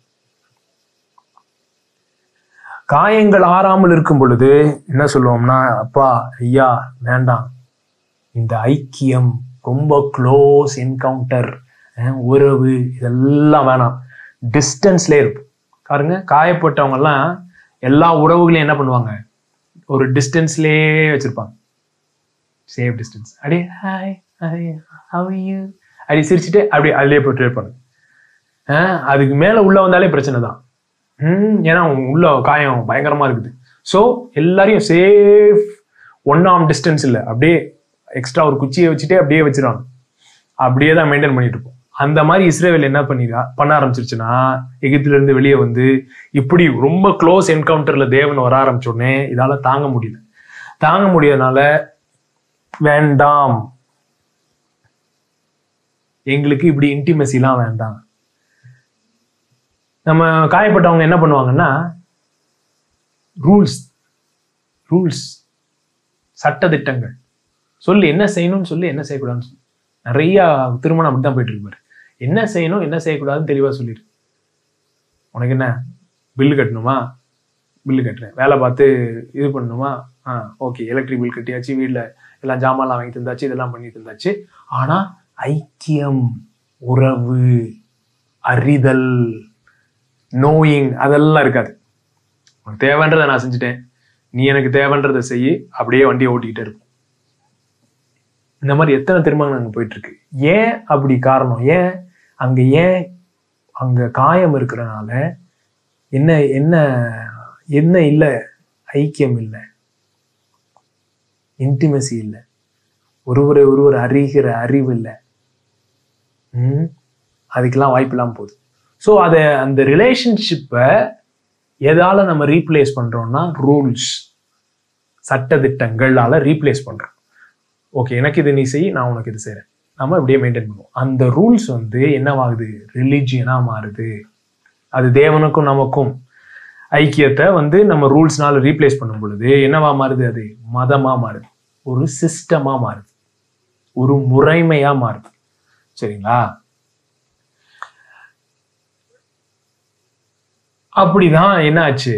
காயங்கள் ஆறாமல் இருக்கும் பொழுது என்ன சொல்லுவோம்னா, அப்பா ஐயா வேண்டாம், இந்த ஐக்கியம் ரொம்ப க்ளோஸ் என்கவுண்டர், உறவு இதெல்லாம் வேணாம். டிஸ்டன்ஸ்லேயே இருப்போம். பாருங்க, காயப்பட்டவங்க எல்லாம் எல்லா உறவுகளையும் என்ன பண்ணுவாங்க, ஒரு டிஸ்டன்ஸ்லேயே வச்சிருப்பாங்க. Safe distance. அப்படியே hi hi how are you அப்படி சிரிச்சுட்டு அப்படியே அதிலே போயிட்டு இருப்பாங்க. அதுக்கு மேல உள்ள வந்தாலே பிரச்சனை தான். ம் ஏன்னா உள்ள காயம் பயங்கரமா இருக்குது. ஸோ எல்லாரையும் சேஃப் ஒன் ஆர்ம் டிஸ்டன்ஸ் இல்லை, அப்படியே எக்ஸ்ட்ரா ஒரு குச்சியை வச்சுட்டே அப்படியே வச்சிருவாங்க. அப்படியே தான் மெயின்டைன் பண்ணிட்டு இருப்போம். அந்த மாதிரி இஸ்ரேல் என்ன பண்ணிரா பண்ண ஆரம்பிச்சிருச்சுன்னா, எகிப்துல இருந்து வெளியே வந்து இப்படி ரொம்ப க்ளோஸ் என்கவுண்டர்ல தேவன் வர ஆரம்பிச்ச உடனே இதால தாங்க முடியல. தாங்க முடியாதனால வேண்டாம், எங்களுக்கு இப்படி இன்டிமெசிலாம் வேண்டாம். நம்ம காயப்பட்டவங்க என்ன பண்ணுவாங்கன்னா, ரூல்ஸ் ரூல்ஸ் சட்ட திட்டங்கள் சொல்லி என்ன செய்யணும்னு சொல்லி என்ன செய்யக்கூடாதுன்னு சொல்லி நிறைய திருமணம் அப்படிதான் போயிட்டு இருப்பாரு. என்ன செய்யணும் என்ன செய்யக்கூடாதுன்னு தெளிவா சொல்லிடு. உனக்கு என்ன பில்லு கட்டணுமா, பில்லு கட்டுறேன். வேலை பார்த்து இது பண்ணணுமா, ஆ ஓகே, எலக்ட்ரிக் பில் கட்டியாச்சு, வீட்டில் எல்லாம் ஜாமான்லாம் வாங்கி தந்தாச்சு, இதெல்லாம் பண்ணி தந்தாச்சு. ஆனா ஐக்கியம், உறவு, அறிதல், நோயிங் அதெல்லாம் இருக்காது. உனக்கு தேவைன்றதை நான் செஞ்சுட்டேன், நீ எனக்கு தேவைன்றதை செய்ய, அப்படியே வண்டியை ஓட்டிக்கிட்டே இருப்போம். இந்த மாதிரி எத்தனை திருமணம் அங்கே போயிட்டு இருக்கு. ஏன் அப்படி காரணம்? ஏன் அங்க ஏன் அங்க காயம் இருக்கிறனால என்ன என்ன என்ன இல்லை, ஐக்கியம் இல்லை, இன்டிமெசி இல்லை, ஒருவரை ஒருவர் அறிகிற அறிவு இல்லை. ம் அதுக்கெல்லாம் வாய்ப்பு இல்லாமல் போகுது. ஸோ அதை அந்த ரிலேஷன்ஷிப்பை எதால நம்ம ரீப்ளேஸ் பண்றோம்னா, ரூல்ஸ் சட்ட திட்டங்களால ரீப்ளேஸ் பண்றோம். ஓகே, எனக்கு இது நீ செய், நான் உனக்கு இது செய்யறேன், நம்ம இப்படியே மெயின்டைன் பண்ணுவோம். அந்த ரூல்ஸ் வந்து என்னவாகுது, ரிலிஜியனா மாறுது. அது தேவனுக்கும் நமக்கும் ஐக்கியத்தை வந்து நம்ம ரூல்ஸ்னால ரீப்ளேஸ் பண்ணும் பொழுது என்னவா மாறுது, அது மதமா மாறுது, ஒரு சிஸ்டமா மாறுது, ஒரு முறைமையா மாறுது. சரிங்களா? அப்படிதான் என்ன ஆச்சு,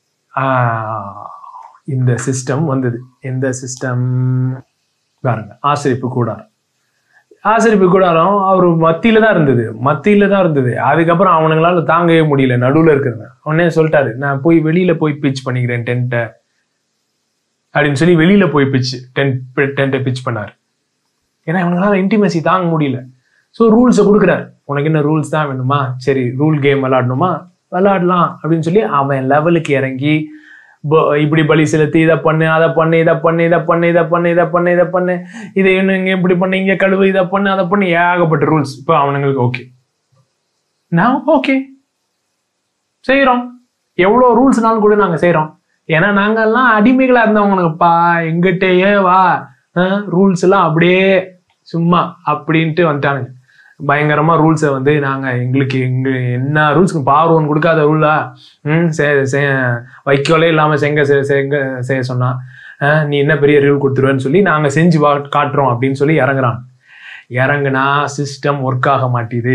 இந்த சிஸ்டம் வந்தது. எந்த சிஸ்டம் பாருங்க, ஆசரிப்பு கூடாரம். ஆசரிப்பு கூடாரம் அவர் மத்தியில தான் இருந்தது, மத்தியில தான் இருந்தது. அதுக்கப்புறம் அவனுங்களால தாங்கவே முடியல, நடுவுல இருக்கிறது. உடனே சொல்லிட்டாரு, நான் போய் வெளியில போய் பிச் பண்ணிக்கிறேன் டென்ட்டை அப்படின்னு சொல்லி வெளியில போய் பிச் டென்ட் டென்ட்டை பிச் பண்ணாரு. ஏன்னா இவங்களால இன்டிமெசி தாங்க முடியல. ஸோ ரூல்ஸை கொடுக்குறாரு. உனக்கு என்ன ரூல்ஸ் தான் வேணுமா, சரி ரூல் கேம் விளாடணுமா விளாடலாம் அப்படின்னு சொல்லி அவன் லெவலுக்கு இறங்கி இப்படி பலி செலுத்தி இதை பண்ணு, அதை பண்ணு, இதை பண்ணு, இதை பண்ணு, இதை பண்ணு, இதை பண்ணு, இதை பண்ணு, இதை இன்னும் இங்கே இப்படி பண்ணு, இங்கே கழுவு, இதை பண்ணு, அதை பண்ணு, ஏகப்பட்ட ரூல்ஸ். இப்போ அவனுங்களுக்கு ஓகே, நான் ஓகே செய்யறோம். எவ்வளோ ரூல்ஸ்னாலும் கூட நாங்கள் செய்யறோம். ஏன்னா நாங்கெல்லாம் அடிமைகளா இருந்தவங்களுக்குப்பா, எங்கிட்டயே வா, ரூல்ஸ் எல்லாம் அப்படியே சும்மா அப்படின்ட்டு வந்துட்டானுங்க. பயங்கரமா ரூல்ஸை வந்து நாங்க எங்களுக்கு எங்க என்ன ரூல்ஸ்க்கு பார்வன் கொடுக்காத ரூலா, ம் வைக்கோலே இல்லாம செங்க செங்க செய்ய சொன்னா நீ என்ன பெரிய ரூல் கொடுத்துருவேன்னு சொல்லி நாங்க செஞ்சு காட்டுறோம் அப்படின்னு சொல்லி இறங்குறான். இறங்குனா சிஸ்டம் ஒர்க் ஆக மாட்டேது.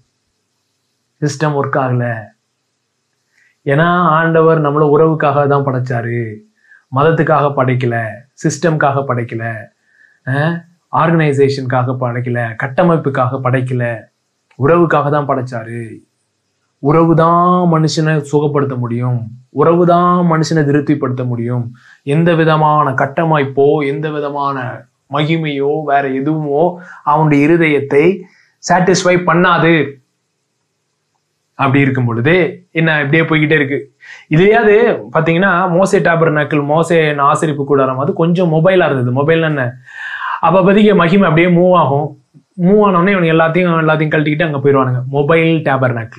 சிஸ்டம் ஒர்க் ஆகல. ஏன்னா ஆண்டவர் நம்மள உறவுக்காக தான் படைச்சாரு, மதத்துக்காக படைக்கல, சிஸ்டம்காக படைக்கல, ஆர்கனைசேஷனுக்காக படைக்கல, கட்டமைப்புக்காக படைக்கல, உறவுக்காக தான் படைச்சாரு. உறவு தான் மனுஷனை சுகப்படுத்த முடியும், உறவு தான் மனுஷனை திருப்திப்படுத்த முடியும். எந்த விதமான கட்டமைப்போ எந்த விதமான மகிமையோ வேற எதுவுமோ அவனுடைய இருதயத்தை சாட்டிஸ்ஃபை பண்ணாது. அப்படி இருக்கும் பொழுது என்ன இப்படியே போய்கிட்டே இருக்கு. இதுலயாவது பாத்தீங்கன்னா மோசே டாபர்நாக்கிள், மோசே ஆசரிப்பு கூடாரம் அது கொஞ்சம் மொபைலா இருந்தது. மொபைல் என்ன அப்ப பதிக்க மகிமை அப்படியே மூவ் ஆகும். மூவ் ஆனோடனே இவனுக்கு எல்லாத்தையும் எல்லாத்தையும் கழட்டிக்கிட்டு அங்க போயிடுவானுங்க. Mobile tabernacle.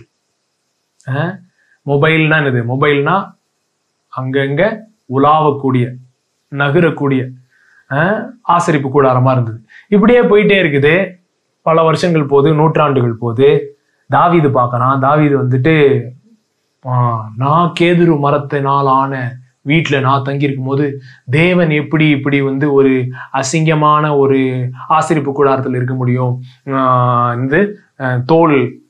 மொபைல்னா என்னது, மொபைல்னா அங்கங்க உலாவக்கூடிய நகரக்கூடிய ஆசரிப்பு கூடாரமா இருந்தது. இப்படியே போயிட்டே இருக்குது. பல வருஷங்கள் போது, நூற்றாண்டுகள் போது. தாவீது பார்க்கறான். தாவீது வந்துட்டு நான் கேதுரு மரத்தினால் ஆன வீட்டில் நான் தங்கியிருக்கும் போது தேவன் எப்படி இப்படி வந்து ஒரு அசிங்கமான ஒரு ஆசரிப்பு கூடாரத்தில் இருக்க முடியும், இந்த தோல்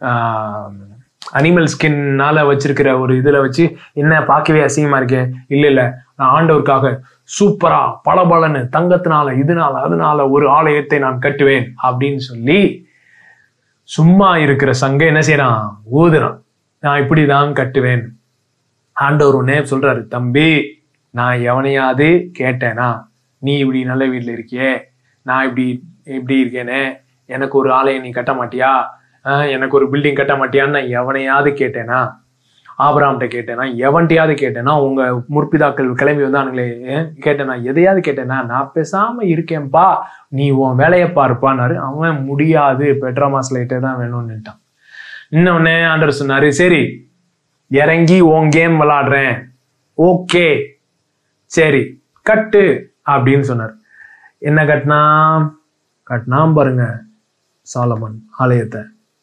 அனிமல் ஸ்கின்னால வச்சிருக்கிற ஒரு இதுல வச்சு என்ன பார்க்கவே அசிங்கமா இருக்கேன். இல்ல இல்ல நான் ஆண்டவருக்காக சூப்பரா பளபளன்னு தங்கத்தினால இதனால அதனால ஒரு ஆலயத்தை நான் கட்டுவேன் அப்படின்னு சொல்லி சும்மா இருக்கிற சங்க என்ன செய்யறான், ஊதுறான். நான் இப்படிதான் கட்டுவேன். ஆண்டவர் ஒன்னே சொல்றாரு, தம்பி நான் எவனையாவது கேட்டேனா, நீ இப்படி நல்ல வீட்டுல இருக்கியே, நான் இப்படி இப்படி இருக்கேனே, எனக்கு ஒரு ஆலயம் நீ கட்ட மாட்டியா, ஆஹ் எனக்கு ஒரு பில்டிங் கட்ட மாட்டியான்னு நான் எவனையாவது கேட்டேனா, ஆபிரகாம்கிட்ட கேட்டேனா, எவன்ட்டையாவது கேட்டேனா, உங்க முற்பிதாக்கள் கிளம்பி வந்தானுங்களே கேட்டேனா, எதையாவது கேட்டேனா, நான் பேசாம இருக்கேன்பா, நீ உன் வேலையை பார்ப்பான்னாரு. அவன் முடியாது, பெட்ரோமாஸ் லைட்டே தான் வேணும்னுட்டான். இன்னொன்னே ஆண்டவர் சொன்னாரு, சரி இறங்கி உன் கேம் விளாடுறேன், ஓகே சரி கட்டு அப்படின்னு சொன்னார். என்ன கட்டினா கட்டினா பாருங்க, சாலமன் ஆலயத்தை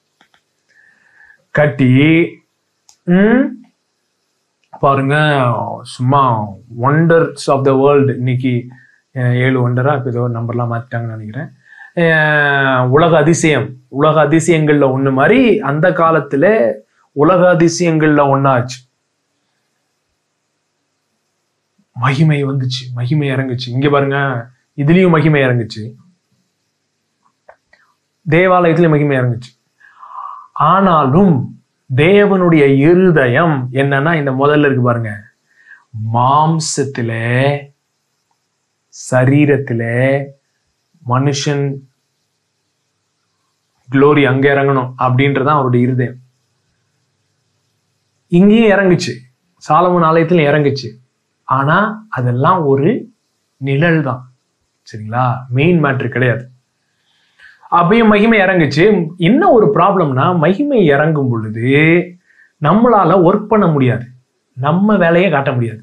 கட்டி உம் பாருங்க, சும்மா ஒண்டர்ஸ் ஆஃப் த வேர்ல்டு. இன்னைக்கு ஏழு ஒண்டரா இப்போ ஏதோ நம்பர்லாம் மாத்திட்டாங்கன்னு நினைக்கிறேன். உலக அதிசயம், உலக அதிசயங்கள்ல ஒண்ணு மாதிரி அந்த காலத்துல உலக அதிசயங்கள்ல ஒன்னாச்சு. மகிமை வந்துச்சு, மகிமை இறங்குச்சு. இங்க பாருங்க, இதுலயும் மகிமை இறங்குச்சு, தேவாலயத்திலயும் மகிமை இறங்குச்சு. ஆனாலும் தேவனுடைய இருதயம் என்னன்னா, இந்த முதல்ல இருக்கு பாருங்க, மாம்சத்தில சரீரத்தில மனுஷன் குளோரி அங்க இறங்கணும் அப்படின்றதான் அவருடைய இருதயம். இங்கேயும் இறங்குச்சு, சாலமோன் ஆலயத்திலும் இறங்குச்சு. ஆனா அதெல்லாம் ஒரு நிழல் தான், சரிங்களா, மெயின் மேட்ரு கிடையாது. அப்பயும் மகிமை இறங்குச்சு. என்ன ஒரு ப்ராப்ளம்னா, மகிமை இறங்கும் பொழுது நம்மளால ஒர்க் பண்ண முடியாது, நம்ம வேலையை காட்ட முடியாது.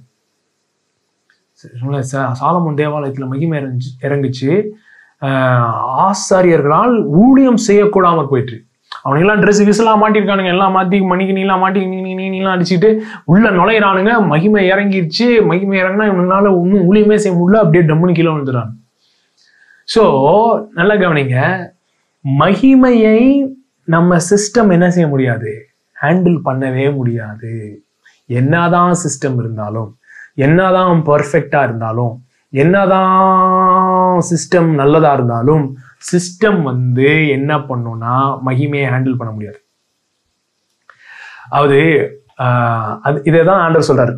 சாலமோன் தேவாலயத்துல மகிமை இறங்குச்சு இறங்குச்சு ஆஹ் ஆசாரியர்களால் ஊழியம் செய்யக்கூடாம போயிட்டு, அவனுங்கெல்லாம் ட்ரெஸ் கிஸ்லாம் மாட்டிருக்கானுங்க, எல்லாம் மாத்தி மணிக்கு நீலாம் மாட்டி நீ நீலாம் அடிச்சுட்டு உள்ள நுழையிறானுங்க. மகிமை இறங்கிடுச்சு, மகிமை இறங்கினா இவனால ஒன்னும் ஊழியமே செய்ய முடியல, அப்படியே டம்முன்னு கீழே விழுந்துறாங்க. சோ நல்லா கவனிங்க, மகிமையை நம்ம சிஸ்டம் என்ன செய்ய முடியாது, ஹேண்டில் பண்ணவே முடியாது. என்னதான் சிஸ்டம் இருந்தாலும், என்னதான் பர்ஃபெக்டா இருந்தாலும், என்னதான் சிஸ்டம் நல்லதா இருந்தாலும், சிஸ்டம் வந்து என்ன பண்ணும்னா மகிமையை ஹேண்டில் பண்ண முடியாது. அது ஆஹ் இதைதான் ஆண்டவர் சொல்றாரு.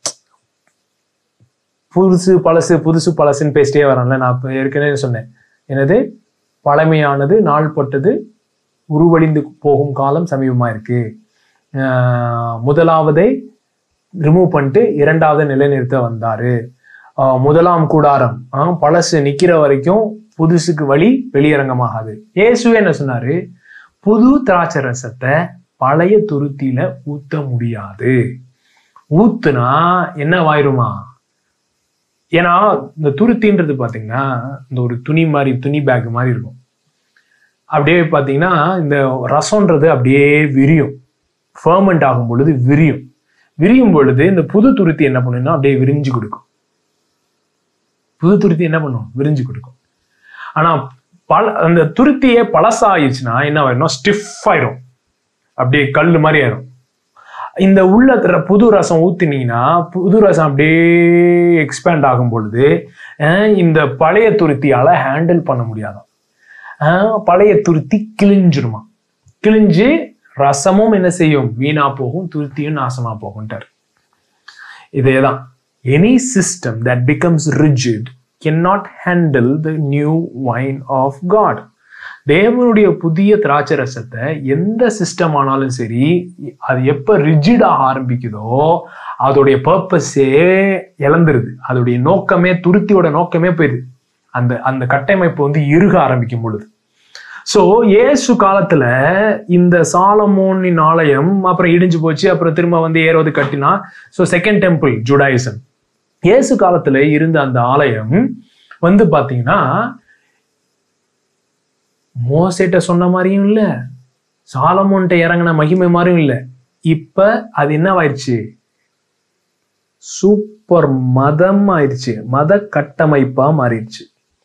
புதுசு பழசு புதுசு பழசுன்னு பேசிட்டே வரான்ல, நான் இப்ப ஏற்கனவே சொன்னேன், என்னது பழமையானது நாள்பட்டது உருவழிந்து போகும் காலம் சமீபமா இருக்கு. ஆஹ் முதலாவதை ரிமூவ் பண்ணிட்டு இரண்டாவது நிலைநிறுத்த வந்தாரு. ஆஹ் முதலாம் கூடாரம் ஆஹ் பழசு நிக்கிற வரைக்கும் புதுசுக்கு வழி வெளியரங்கமாகாது. இயேசுவே என்ன சொன்னாரு, புது திராட்சை ரசத்தை பழைய துருத்தியில ஊத்த முடியாது. ஊத்துனா என்ன வாயிருமா, ஏன்னா இந்த துருத்தின்றது பாத்தீங்கன்னா இந்த ஒரு துணி மாதிரி, துணி பேக் மாதிரி இருக்கும். அப்படியே பாத்தீங்கன்னா இந்த ரசம்ன்றது அப்படியே விரியும், ஃபர்மெண்ட் ஆகும் பொழுது விரியும். விரியும் பொழுது இந்த புது துருத்தி என்ன பண்ணுன்னா அப்படியே விரிஞ்சு கொடுக்கும். புது துருத்தி என்ன பண்ணும், விரிஞ்சு கொடுக்கும். ஆனா பல அந்த துருத்தியே பழசாயிடுச்சுன்னா என்ன ஆயிடும், ஸ்டிஃப் ஆயிடும், அப்படியே கல் மாதிரி ஆயிடும். இந்த உள்ள புது ரசம் ஊத்தினீங்கன்னா புது ரசம் அப்படியே எக்ஸ்பேண்ட் ஆகும் பொழுது இந்த பழைய துருத்தியால ஹேண்டில் பண்ண முடியாதான். பழைய துருத்தி கிழிஞ்சிருமா, கிழிஞ்சு ரசமும் என்ன செய்யும், வீணா போகும், துருத்தியும் நாசமா போகும்ட்டார். இதேதான், any system that becomes rigid cannot handle the new wine of God. தேவனுடைய புதிய திராட்சை ரசத்தை எந்த சிஸ்டம் ஆனாலும் சரி, அது எப்ப ரிஜிடாக ஆரம்பிக்குதோ அதோடைய பர்பஸே இழந்துருது, அதோடைய நோக்கமே, துருத்தியோட நோக்கமே போயிடுது. அந்த அந்த கட்டமைப்பு வந்து இறுக ஆரம்பிக்கும் பொழுது. சோ இயேசு காலத்துல இந்த சாலமோனின் ஆலயம் அப்புறம் இடிஞ்சு போச்சு, அப்புறம் திரும்ப வந்து ஏரோது கட்டினா. So second temple Judaism. இயேசு காலத்துல இருந்த அந்த ஆலயம் வந்து பாத்தீங்கன்னா மோசேட்ட சொன்ன மாதிரியும் இல்ல, சாலமோன்ட்ட இறங்கின மகிமை மாதிரியும் இல்ல. இப்ப அது என்னவாயிருச்சு, சூப்பர் மதம் ஆயிடுச்சு, மத கட்டமைப்பா மாறிடுச்சு.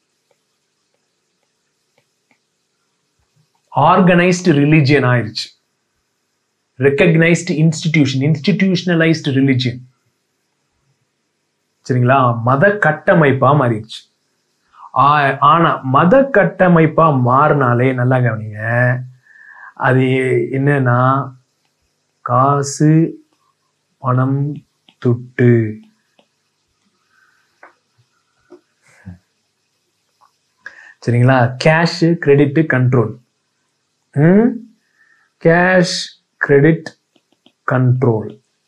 ஆர்கனைஸ்டு ரிலிஜியன் ஆயிடுச்சு, ரெகக்னைஸ்டு இன்ஸ்டிடியூஷன், இன்ஸ்டிடியூஷனலைஸ்டு ரிலிஜியன், சரிங்களா, மத கட்டமைப்பா மாறிடுச்சு. ஆனா மத கட்டமைப்பா மாறினாலே நல்லா கவனிங்க, அது என்னன்னா காசு, பணம், துட்டு. சரிங்களா? Cash, credit, control. ம் கேஷ், கிரெடிட், கண்ட்ரோல்.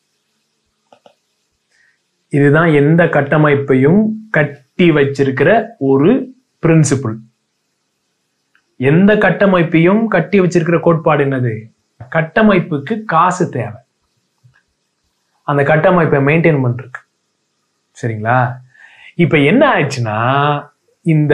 இதுதான் எந்த கட்டமைப்பையும் கட்டி வச்சிருக்கிற ஒரு பிரின்சிபிள். எந்த கட்டமைப்பையும் கட்டி வச்சிருக்கிற கோட்பாடு என்னது? கட்டமைப்புக்கு காசு தேவை, அந்த கட்டமைப்பை மெயின்டைன் பண்றதுக்கு. சரிங்களா? இப்ப என்ன ஆயிடுச்சுன்னா, இந்த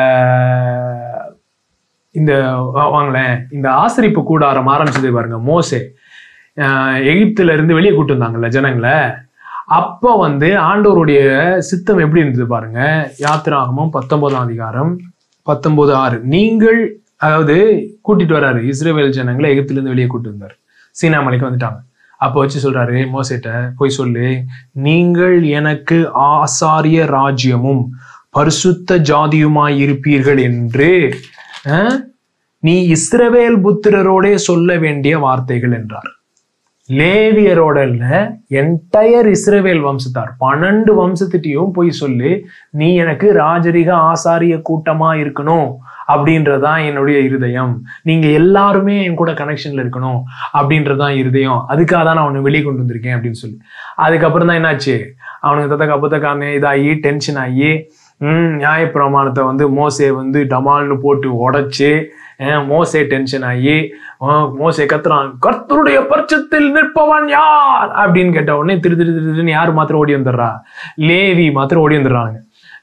இந்த வாங்களேன் இந்த ஆசரிப்பு கூடாரம் ஆரம்பிச்சது பாருங்க. மோசே எகிப்துல இருந்து வெளியே கூட்டு வந்தாங்கல்ல ஜனங்களை. அப்போ வந்து ஆண்டவருடைய சித்தம் எப்படி இருந்தது பாருங்க. யாத்திராகமம் பத்தொன்பதாம் அதிகாரம் பத்தொன்பது ஆறு. நீங்கள், அதாவது கூட்டிட்டு வர்றாரு இஸ்ரவேல் ஜனங்களை எகிப்துல இருந்து வெளியே கூட்டு வந்தாரு. சீனா மலைக்கு வந்துட்டாங்க. அப்போ வச்சு சொல்றாரு மோசேட்ட, போய் சொல்லு, நீங்கள் எனக்கு ஆசாரிய ராஜ்யமும் பரிசுத்த ஜாதியுமாய் இருப்பீர்கள் என்று நீ இஸ்ரவேல் புத்திரரோட சொல்ல வேண்டிய வார்த்தைகள் என்றார். லேவியரோட இல்ல, என்டையர் இஸ்ரவேல் வம்சத்தார் பன்னெண்டு வம்சத்திட்டையும் போய் சொல்லு, நீ எனக்கு ராஜரிக ஆசாரிய கூட்டமா இருக்கணும் அப்படின்றதான் என்னுடைய இருதயம். நீங்க எல்லாருமே என் கூட கனெக்ஷன்ல இருக்கணும் அப்படின்றதான் இருதயம். அதுக்காக தான் நான் அவனை வெளியே கொண்டு வந்திருக்கேன் அப்படின்னு சொல்லி. அதுக்கப்புறம் தான் என்னாச்சு, அவனுக்கு தத்த கப்பத்தக்கான இதாகி டென்ஷன் ஆகி ஹம் நியாயப்பிரமாணத்தை வந்து மோசே வந்து டமால்னு போட்டு உடைச்சு, மோசே டென்ஷன் ஆகி மோசே கத்துறான், கர்த்தருடைய பட்சத்தில் நிற்பவன் யார் அப்படின்னு கேட்ட உடனே திரு திரு திருன்னு யாரு மாத்திரம் ஓடி வந்துடுறா? லேவி மாத்திரம் ஓடி வந்துடுறாங்க.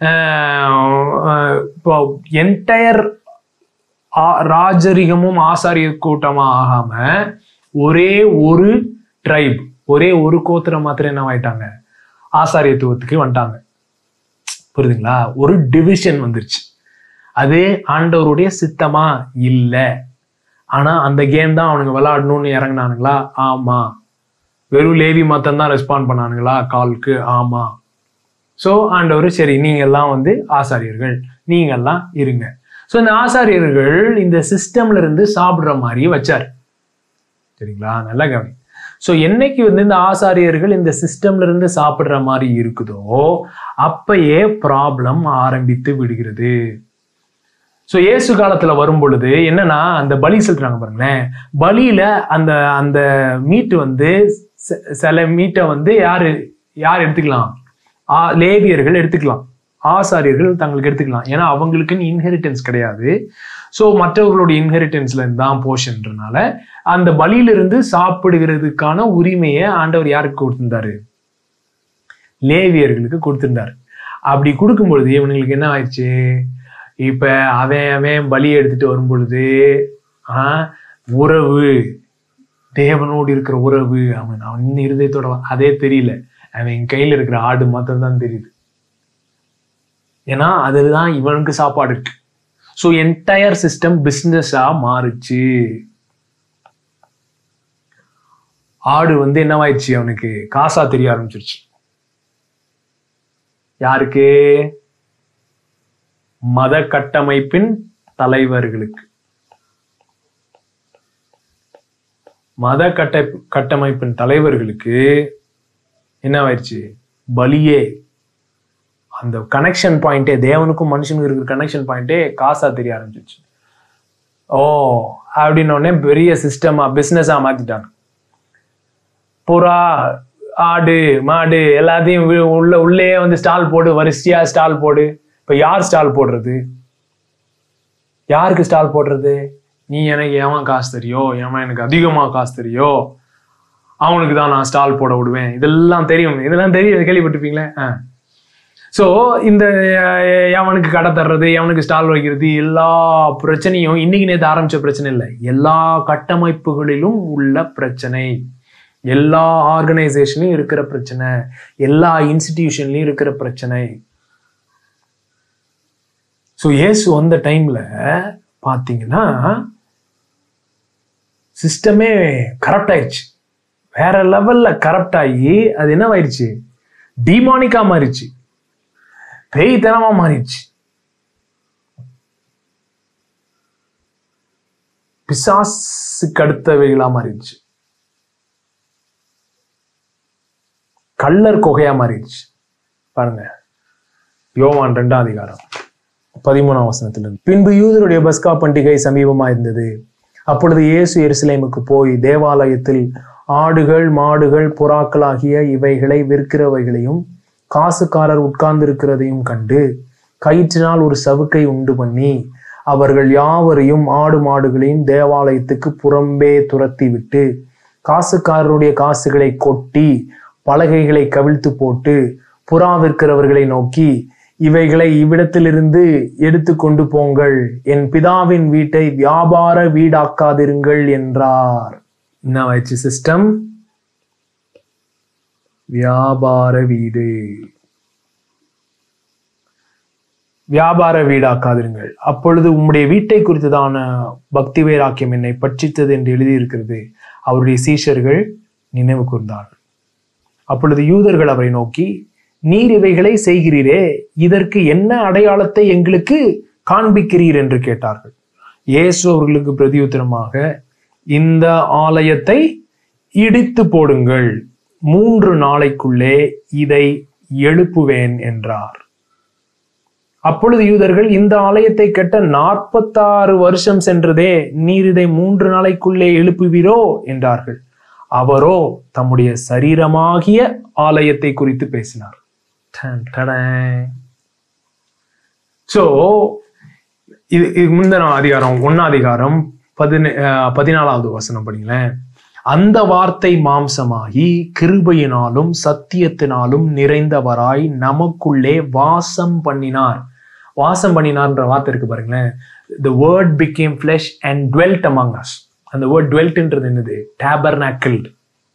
இப்போ என்டையர் ராஜரிகமும் ஆசாரிய கூட்டமா ஆகாம ஒரே ஒரு ட்ரைப், ஒரே ஒரு கோத்திரம் மாத்திரம் என்ன ஆயிட்டாங்க? ஆசாரியத்துவத்துக்கு வந்துட்டாங்க. புரியுதுங்களா? ஒரு டிவிஷன் வந்துருச்சு. அது ஆண்டவருடைய சித்தமா இல்ல. ஆனா அந்த கேம் தான் அவனுங்க விளையாடணும்னு இறங்கினானுங்களா? ஆமா. வெறும் லேவி மாத்தம் தான் ரெஸ்பாண்ட் பண்ணானுங்களா கால்க்கு? ஆமா. சோ ஆண்டவர் சரி நீங்க எல்லாம் வந்து ஆசாரியர்கள், நீங்க எல்லாம் இருங்க. சோ இந்த ஆசாரியர்கள் இந்த சிஸ்டம்ல இருந்து சாப்பிடுற மாதிரி வச்சாரு. சரிங்களா? நல்லா கவனி. ஸோ என்னைக்கு வந்து இந்த ஆசாரியர்கள் இந்த சிஸ்டம்ல இருந்து சாப்பிடுற மாதிரி இருக்குதோ அப்பயே ப்ராப்ளம் ஆரம்பித்து விடுகிறது. ஸோ இயேசு காலத்துல வரும் பொழுது என்னன்னா, அந்த பலி செலுத்துறாங்க பாருங்களேன். பலியில அந்த அந்த மீட்டு வந்து சில மீட்டை வந்து யாரு யார் எடுத்துக்கலாம்? லேவியர்கள் எடுத்துக்கலாம், ஆசாரியர்கள் தங்களுக்கு எடுத்துக்கலாம். ஏன்னா அவங்களுக்குன்னு இன்ஹெரிட்டன்ஸ் கிடையாது. ஸோ மற்றவர்களுடைய இன்ஹெரிட்டன்ஸ்ல தான் போர்ஷன்றனால அந்த பலியிலிருந்து சாப்பிடுகிறதுக்கான உரிமையை ஆண்டவர் யாருக்கு கொடுத்திருந்தாரு? லேவியர்களுக்கு கொடுத்திருந்தாரு. அப்படி கொடுக்கும் பொழுது இவங்களுக்கு என்ன ஆயிடுச்சு? இப்ப அவன் அவன் பலி எடுத்துட்டு வரும் பொழுது ஆஹ் உறவு, தேவனோடு இருக்கிற உறவு அவன் அவன் இன்னும் இருதயத்தோட அதே தெரியல. அவன் கையில இருக்கிற ஆடு மாத்திரம் தான் தெரியுது. ஏன்னா அதுதான் இவனுக்கு சாப்பாடு இருக்கு. ஸோ என்டையர் சிஸ்டம் பிசினஸா மாறுச்சு. ஆடு வந்து என்னவாயிடுச்சு? அவனுக்கு காசா தெரிய ஆரம்பிச்சிருச்சு. யாருக்கு? மத கட்டமைப்பின் தலைவர்களுக்கு. மத கட்ட கட்டமைப்பின் தலைவர்களுக்கு என்னவாயிடுச்சு? பலியே, அந்த கனெக்ஷன் பாயிண்டே, தேவனுக்கும் மனுஷனுக்கும் இருக்கிற கனெக்ஷன் பாயிண்டே காசா தெரிய ஆரம்பிச்சிச்சு. ஓ அப்படின்னு உடனே பெரிய சிஸ்டமா பிசினஸா மாத்திட்டாங்க. புறா, ஆடு, மாடு எல்லாத்தையும் உள்ள உள்ளே வந்து ஸ்டால் போடு, வரிசையா ஸ்டால் போடு. இப்ப யார் ஸ்டால் போடுறது? யாருக்கு ஸ்டால் போடுறது? நீ எனக்கு எவன் காசு தெரியும், எவன் எனக்கு அதிகமா காசு தெரியும், அவனுக்கு தான் நான் ஸ்டால் போட விடுவேன். இதெல்லாம் தெரியும், இதெல்லாம் தெரியும், கேள்விப்பட்டிருப்பீங்களே. ஆஹ் ஸோ இந்த எவனுக்கு கடை தர்றது, எவனுக்கு ஸ்டால் வைக்கிறது, எல்லா பிரச்சனையும் இன்னைக்கு நேற்று ஆரம்பிச்ச பிரச்சனை இல்லை, எல்லா கட்டமைப்புகளிலும் உள்ள பிரச்சனை, எல்லா ஆர்கனைசேஷன்லயும் இருக்கிற பிரச்சனை, எல்லா இன்ஸ்டிடியூஷன்லயும் இருக்கிற பிரச்சனை. ஸோ இயேசு அந்த டைம்ல பாத்தீங்கன்னா சிஸ்டமே கரப்ட் ஆயிடுச்சு. வேற லெவல்ல கரப்ட் ஆகி அது என்ன ஆயிடுச்சு? டிமானிக்கா மாறிடுச்சு, பேய்த்தனமா மாறிடுச்சு, பிசாசுக்கு அடுத்தவைகளா மாறிடுச்சு. கள்ளர் குகையா மாறிடுச்சு. பாருங்க, யோவான் ரெண்டாம் அதிகாரம் பதிமூணாம் வசனத்திலிருந்து. பின்பு யூதருடைய பஸ்கா பண்டிகை சமீபமா இருந்தது. அப்பொழுது இயேசு எருசலேமுக்கு போய் தேவாலயத்தில் ஆடுகள் மாடுகள் புறாக்கள் ஆகிய இவைகளை விற்கிறவைகளையும் காசுக்காரர் உட்கார்ந்து இருக்கிறதையும் கண்டு கயிற்றினால் ஒரு சவுக்கை உண்டு பண்ணி அவர்கள் யாவரையும் ஆடு மாடுகளையும் தேவாலயத்துக்கு புறம்பே துரத்தி விட்டு காசுக்காரருடைய காசுகளை கொட்டி பலகைகளை கவிழ்த்து போட்டு புறா விற்கிறவர்களை நோக்கி, இவைகளை இவ்விடத்திலிருந்து எடுத்து கொண்டு போங்கள், என் பிதாவின் வீட்டை வியாபார வீடாக்காதிருங்கள் என்றார். என்ன ஆயிடுச்சு சிஸ்டம்? வியாபார வீடு, வியாபார வீடாக்காதிருங்கள். அப்பொழுது உம்முடைய வீட்டை குறித்ததான பக்தி வைராக்கியம் என்னை பட்சித்தது என்று எழுதியிருக்கிறது. அவருடைய சீஷர்கள் நினைவு கூர்ந்தார்கள். அப்பொழுது யூதர்கள் அவரை நோக்கி, நீர் இவைகளை செய்கிறீரே, இதற்கு என்ன அடையாளத்தை எங்களுக்கு காண்பிக்கிறீர் என்று கேட்டார்கள். இயேசு அவர்களுக்கு பிரதியுத்தரமாக, இந்த ஆலயத்தை இடித்து போடுங்கள், மூன்று நாளைக்குள்ளே இதை எழுப்புவேன் என்றார். அப்பொழுது யூதர்கள், இந்த ஆலயத்தை கட்ட நாற்பத்தாறு வருஷம் சென்றதே, நீர் இதை மூன்று நாளைக்குள்ளே எழுப்புவீரோ என்றார்கள். அவரோ தம்முடைய சரீரமாகிய ஆலயத்தை குறித்து பேசினார். சோ இது முந்தின அதிகாரம் ஒன்னாம் அதிகாரம் பதினே பதினாலாவது வசனம் படிங்களேன். அந்த வார்த்தை மாம்சமாகி கிருபையினாலும் சத்தியத்தினாலும் நிறைந்தவராய் நமக்குள்ளே வாசம் பண்ணினார். வாசம் பண்ணினார்ன்ற வார்த்தை இருக்கு பாருங்களேன். The word became flesh and dwelt among us. அந்த word dweltன்றது என்னது? Tabernacled.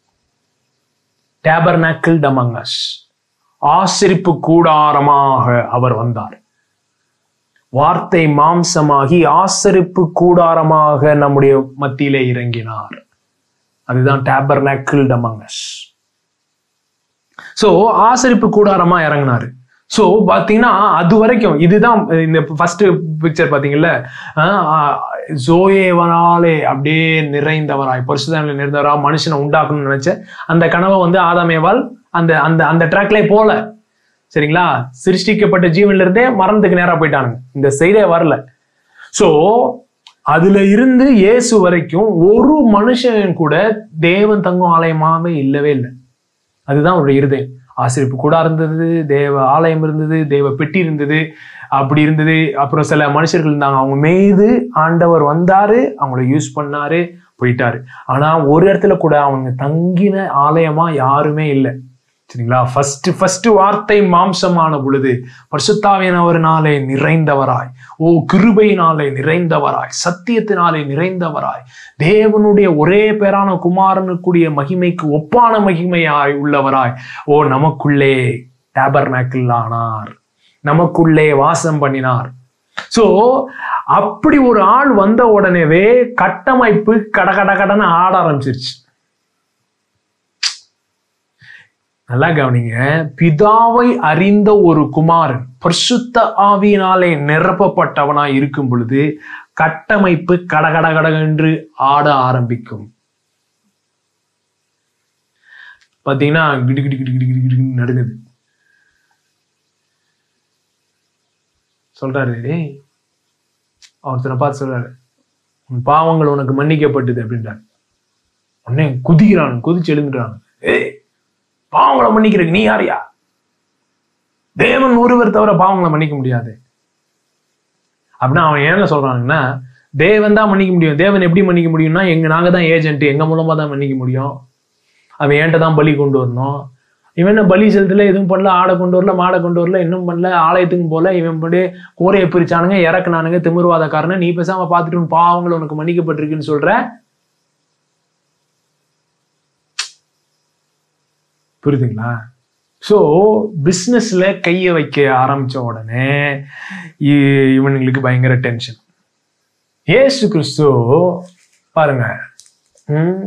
Tabernacled among us. ஆசரிப்பு கூடாரமாக அவர் வந்தார். வார்த்தை மாம்சமாகி ஆசரிப்பு கூடாரமாக நம்முடைய மத்தியிலே இறங்கினார். அதுதான் Tabernacled among us. சோ ஆசரிப்பு கூடாரமா இறங்கினாரு. சோ பாத்தீங்கன்னா அது வரைக்கும் இதுதான் இந்த ஃபர்ஸ்ட் பிக்சர் பாத்தீங்கல்ல, ஜோயேவனாலே அப்படியே நிறைந்தவராய் பரிசுத்தத்தினாலே நிறைந்தவராய் மனுஷனை உண்டாக்கணும்னு நினைச்ச அந்த கனவை வந்து ஆதாமேவால் அந்த அந்த அந்த ட்ராக்லே போல, சரிங்களா? சிருஷ்டிக்கப்பட்ட ஜீவன்ல இருந்தே மரணத்துக்கு நேரா போயிட்டானுங்க. இந்த செய்தியே வரல. சோ அதுல இருந்து இயேசு வரைக்கும் ஒரு மனுஷன் கூட தேவன் தங்கும் ஆலயமாவே இல்லவே இல்லை. அதுதான் அவருடைய இருதயம். ஆசரிப்பு கூட இருந்தது, தேவ ஆலயம் இருந்தது, தேவ பெட்டி இருந்தது, அப்படி இருந்தது. அப்புறம் சில மனுஷர்கள் இருந்தாங்க, அவங்க மீது ஆண்டவர் வந்தாரு, அவங்கள யூஸ் பண்ணாரு, போயிட்டாரு. ஆனா ஒரு இடத்துல கூட அவங்க தங்கின ஆலயமா யாருமே இல்லை, சரிங்களா? ஃபர்ஸ்ட் ஃபர்ஸ்ட் வார்த்தை மாம்சமான பொழுது பரிசுத்தாவியானவரினாலே நிறைந்தவராய், ஓ கிருபையினாலே நிறைந்தவராய், சத்தியத்தினாலே நிறைந்தவராய், தேவனுடைய ஒரே பேரான குமாரனுக்குரிய மகிமைக்கு ஒப்பான மகிமையாய் உள்ளவராய், ஓ நமக்குள்ளே டாபர்நாக்கிள் ஆனார், நமக்குள்ளே வாசம் பண்ணினார். சோ அப்படி ஒரு ஆள் வந்த உடனேவே கட்டமைப்பு கட கட கடன்னு ஆட ஆரம்பிச்சிருச்சு. நல்லா கவனிங்க, பிதாவை அறிந்த ஒரு குமாரன் பரிசுத்த ஆவியினாலே நிரப்பப்பட்டவனாய் இருக்கும் பொழுது கட்டமைப்பு கடகட கடகென்று ஆட ஆரம்பிக்கும். பாத்தீங்கன்னா கிடு கிடு கிடு கிடு கிடு நடுங்குது. சொல்றாரு, ஒருத்தனை பார்த்து சொல்றாரு, உன் பாவங்கள் உனக்கு மன்னிக்கப்பட்டது அப்படின்றாரு. உடனே குதிக்கிறான், குதிச்சு எழுந்துட்டான். ஏய், பாவங்களை மன்னிக்கிறதுக்கு நீ யாரையா? தேவன் ஒருவர் தவிர பாவங்களை மன்னிக்க முடியாது அப்படின்னா அவன் என்ன சொல்றாங்கன்னா, தேவன் தான் மன்னிக்க முடியும். தேவன் எப்படி மன்னிக்க முடியும்னா, எங்க நாங்க தான் ஏஜென்ட், எங்க மூலமா தான் மன்னிக்க முடியும். அவன் ஏன்ட்ட தான் பலி கொண்டு வரணும். இவன் பலி செலுத்தல, எதுவும் பண்ணல, ஆடை கொண்டு வரல, மாடை கொண்டு வரல, இன்னும் பண்ணல, ஆலயத்துக்கும் போல. இவன் படி கோரையை பிரிச்சானுங்க, இறக்குனானுங்க, திமிர்வாதக்காரன. நீ பேசாம பார்த்துட்டு உன் பாவங்கள் உனக்கு மன்னிக்கப்பட்டிருக்குன்னு சொல்ற. புரியுதுங்களா? சோ பிசினஸ்ல கைய வைக்க ஆரம்பிச்ச உடனே இவனுங்களுக்கு பயங்கர டென்ஷன். இயேசு கிறிஸ்து பாருங்க, உம்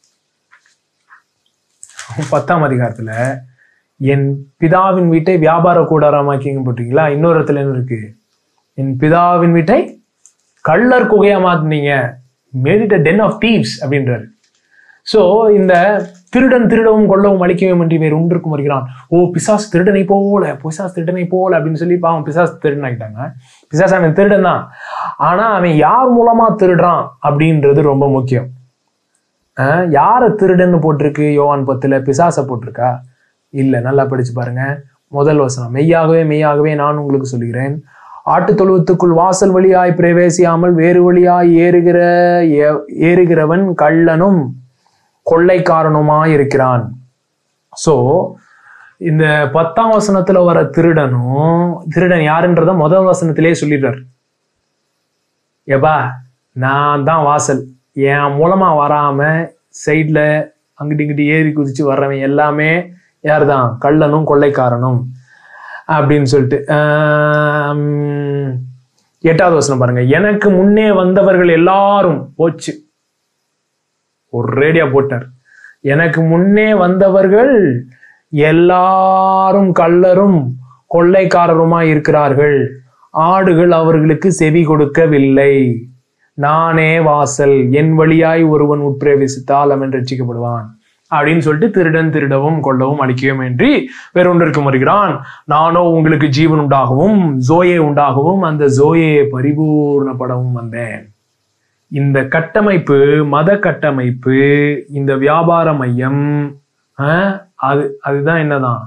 பத்தாம் அதிகாரத்துல என் பிதாவின் வீட்டை வியாபார கூடாரமாக்கிங்க போட்டீங்களா? இன்னொரு இடத்துல என்ன இருக்கு? என் பிதாவின் வீட்டை கள்ளர் குகையா மாத்தினீங்க, made it a den of thieves அப்படின்றாரு. சோ இந்த திருடன் திருடவும் கொள்ளவும் அழிக்கவும் என்று வேறு ஒன்றுக்கும் வருகிறான். ஓ பிசாசு திருடனை போல, பிசாசு திருடனை போல அப்படின்னு சொல்லி பாவம் பிசாசு திருடன் ஆகிட்டாங்க. பிசாசு அவன் திருடன் தான், ஆனா அவன் யார் மூலமா திருடுறான் அப்படின்றது ரொம்ப முக்கியம். ஆஹ் யார திருடன்னு போட்டிருக்கு யோவான் பத்துல? பிசாசை போட்டிருக்கா? இல்ல, நல்லா படிச்சு பாருங்க. முதல் வசனம், மெய்யாகவே மெய்யாகவே நான் உங்களுக்கு சொல்கிறேன், ஆட்டு தொழுவத்துக்குள் வாசல் வழியாய் பிரவேசியாமல் வேறு வழியாய் ஏறுகிற ஏறுகிறவன் கள்ளனும் கொள்ளைக்காரனுமாய் இருக்கிறான். சோ இந்த பத்தாம் வசனத்துல வர திருடனும், திருடன் யாருன்றத முதல் வசனத்திலே சொல்லிடுறார். ஏபா நான் தான் வாசல், என் மூலமா வராம சைட்ல அங்கிட்டு இங்கிட்டு ஏறி குதிச்சு வர்றவன் எல்லாமே யார் தான்? கள்ளனும் கொள்ளைக்காரனும் அப்படின்னு சொல்லிட்டு. ஆஹ் எட்டாவது வசனம் பாருங்க, எனக்கு முன்னே வந்தவர்கள் எல்லாரும் போச்சு, ஒரு ரேடியா போட்டார். எனக்கு முன்னே வந்தவர்கள் எல்லாரும் கள்ளரும் கொள்ளைக்காரருமாய் இருக்கிறார்கள், ஆடுகள் அவர்களுக்கு செவி கொடுக்கவில்லை. நானே வாசல், என் வழியாய் ஒருவன் உட்பிரவேசித்தால் அவன் ரட்சிக்கப்படுவான் அப்படின்னு சொல்லிட்டு திருடன் திருடவும் கொள்ளவும் அழிக்கவும் என்று வேறொன்றிற்கு வருகிறான். நானோ உங்களுக்கு ஜீவன் உண்டாகவும் ஜோயே உண்டாகவும் அந்த ஜோயே பரிபூர்ணப்படவும் வந்தேன். இந்த கட்டமைப்பு, மத கட்டமைப்பு, இந்த வியாபார மையம், அது அதுதான் என்னதான்?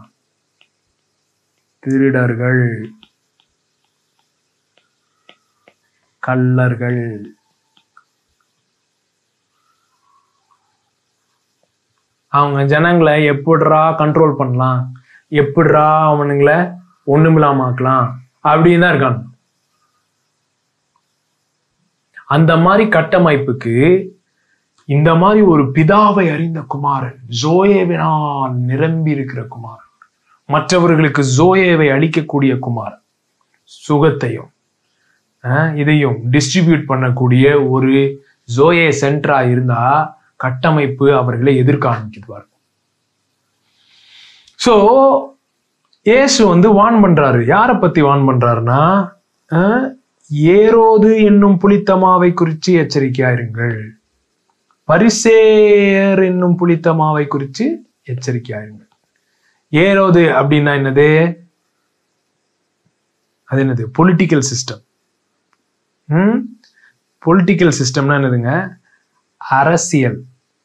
திருடர்கள், கள்ளர்கள். அவங்க ஜனங்களை எப்படிரா கண்ட்ரோல் பண்ணலாம், எப்படிரா அவனுங்களை ஒண்ணுமில்லாமக்கலாம் அப்படின்னு தான் இருக்காங்க. அந்த மாதிரி கட்டமைப்புக்கு இந்த மாதிரி ஒரு பிதாவை அறிந்த குமாரன், ஜோயேவினால் நிரம்பி இருக்கிற குமாரன், மற்றவர்களுக்கு ஜோயேவை அளிக்கக்கூடிய குமாரன், சுகத்தையும் இதையும் டிஸ்ட்ரிபியூட் பண்ணக்கூடிய ஒரு ஜோயே சென்டரா இருந்தா கட்டமைப்பு அவர்களை எதிர்க்க ஆரம்பிச்சுடுவார். சோ இயேசு வந்து வான் பண்றாரு. யாரை பத்தி வான் பண்றாருன்னா, ஏரோது என்னும் புளித்தமாவை குறித்து எச்சரிக்கையாயிருங்கள், பரிசேயர் என்னும் புளித்தமாவை குறித்து எச்சரிக்கையாயிருங்கள். ஏரோது அப்படின்னா என்னது? அது என்னது? Political system. ஹம் பொலிட்டிக்கல் சிஸ்டம்னா என்னதுங்க? அரசியல்,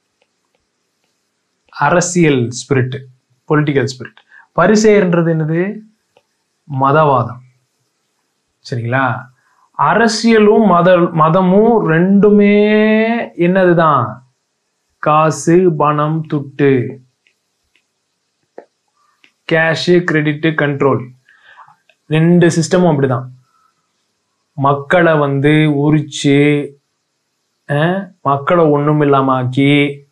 அரசியல் ஸ்பிரிட், பொலிட்டிக்கல் ஸ்பிரிட். பரிசேயர்ன்றது என்னது? மதவாதம். சரிங்களா? அரசியலும் மத மதமும் ரெண்டுமே என்னதுதான்? காசு, பணம், துட்டு, கேஷ், கிரெடிட், கண்ட்ரோல். ரெண்டு சிஸ்டமும் அப்படிதான். மக்களை வந்து உரிச்சு மக்களை ஒண்ணும் இல்லாம ஆக்கி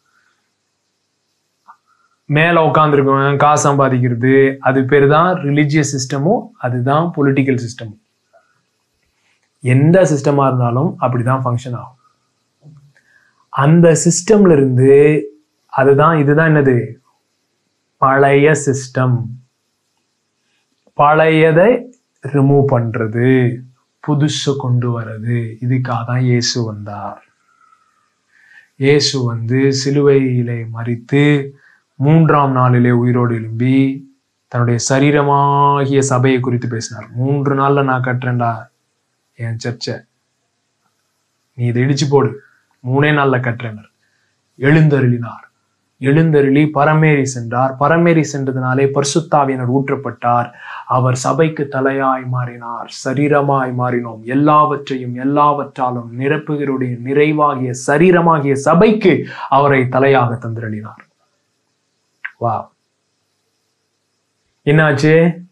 மேல உட்காந்துருக்கவன் காசு சம்பாதிக்கிறது, அது பேரு தான் ரிலிஜியஸ் சிஸ்டமும், அதுதான் பொலிட்டிக்கல் சிஸ்டமும். எந்த சிஸ்டமா இருந்தாலும் அப்படிதான் ஃபங்க்ஷன் ஆகும். அந்த சிஸ்டம்ல இருந்து அதுதான் இதுதான் என்னது? பழைய சிஸ்டம். பழையதை ரிமூவ் பண்றது, புதுசு கொண்டு வர்றது. இதுக்காக தான் இயேசு வந்தார். இயேசு வந்து சிலுவையிலே மரித்து மூன்றாம் நாளிலே உயிரோடு எழும்பி தன்னுடைய சரீரமாகிய சபையை குறித்து பேசினார். மூன்று நாள்ல நான் கட்டுறேன்டா என் சர்ச்சை, நீ இதை இடிச்சு போடு, மூணே நாள்ல கட்டுறேன். எழுந்தருளினார். எழுந்தருளி பரமேறி சென்றார். பரமேறி சென்றதுனாலே பரிசுத்தாவியனர் ஊற்றப்பட்டார். அவர் சபைக்கு தலையாய் மாறினார், சரீரமாய் மாறினோம். எல்லாவற்றையும் எல்லாவற்றாலும் நிரப்புகிறோடைய நிறைவாகிய சரீரமாகிய சபைக்கு அவரை தலையாக தந்திரளினார். வா, என்னாச்சு?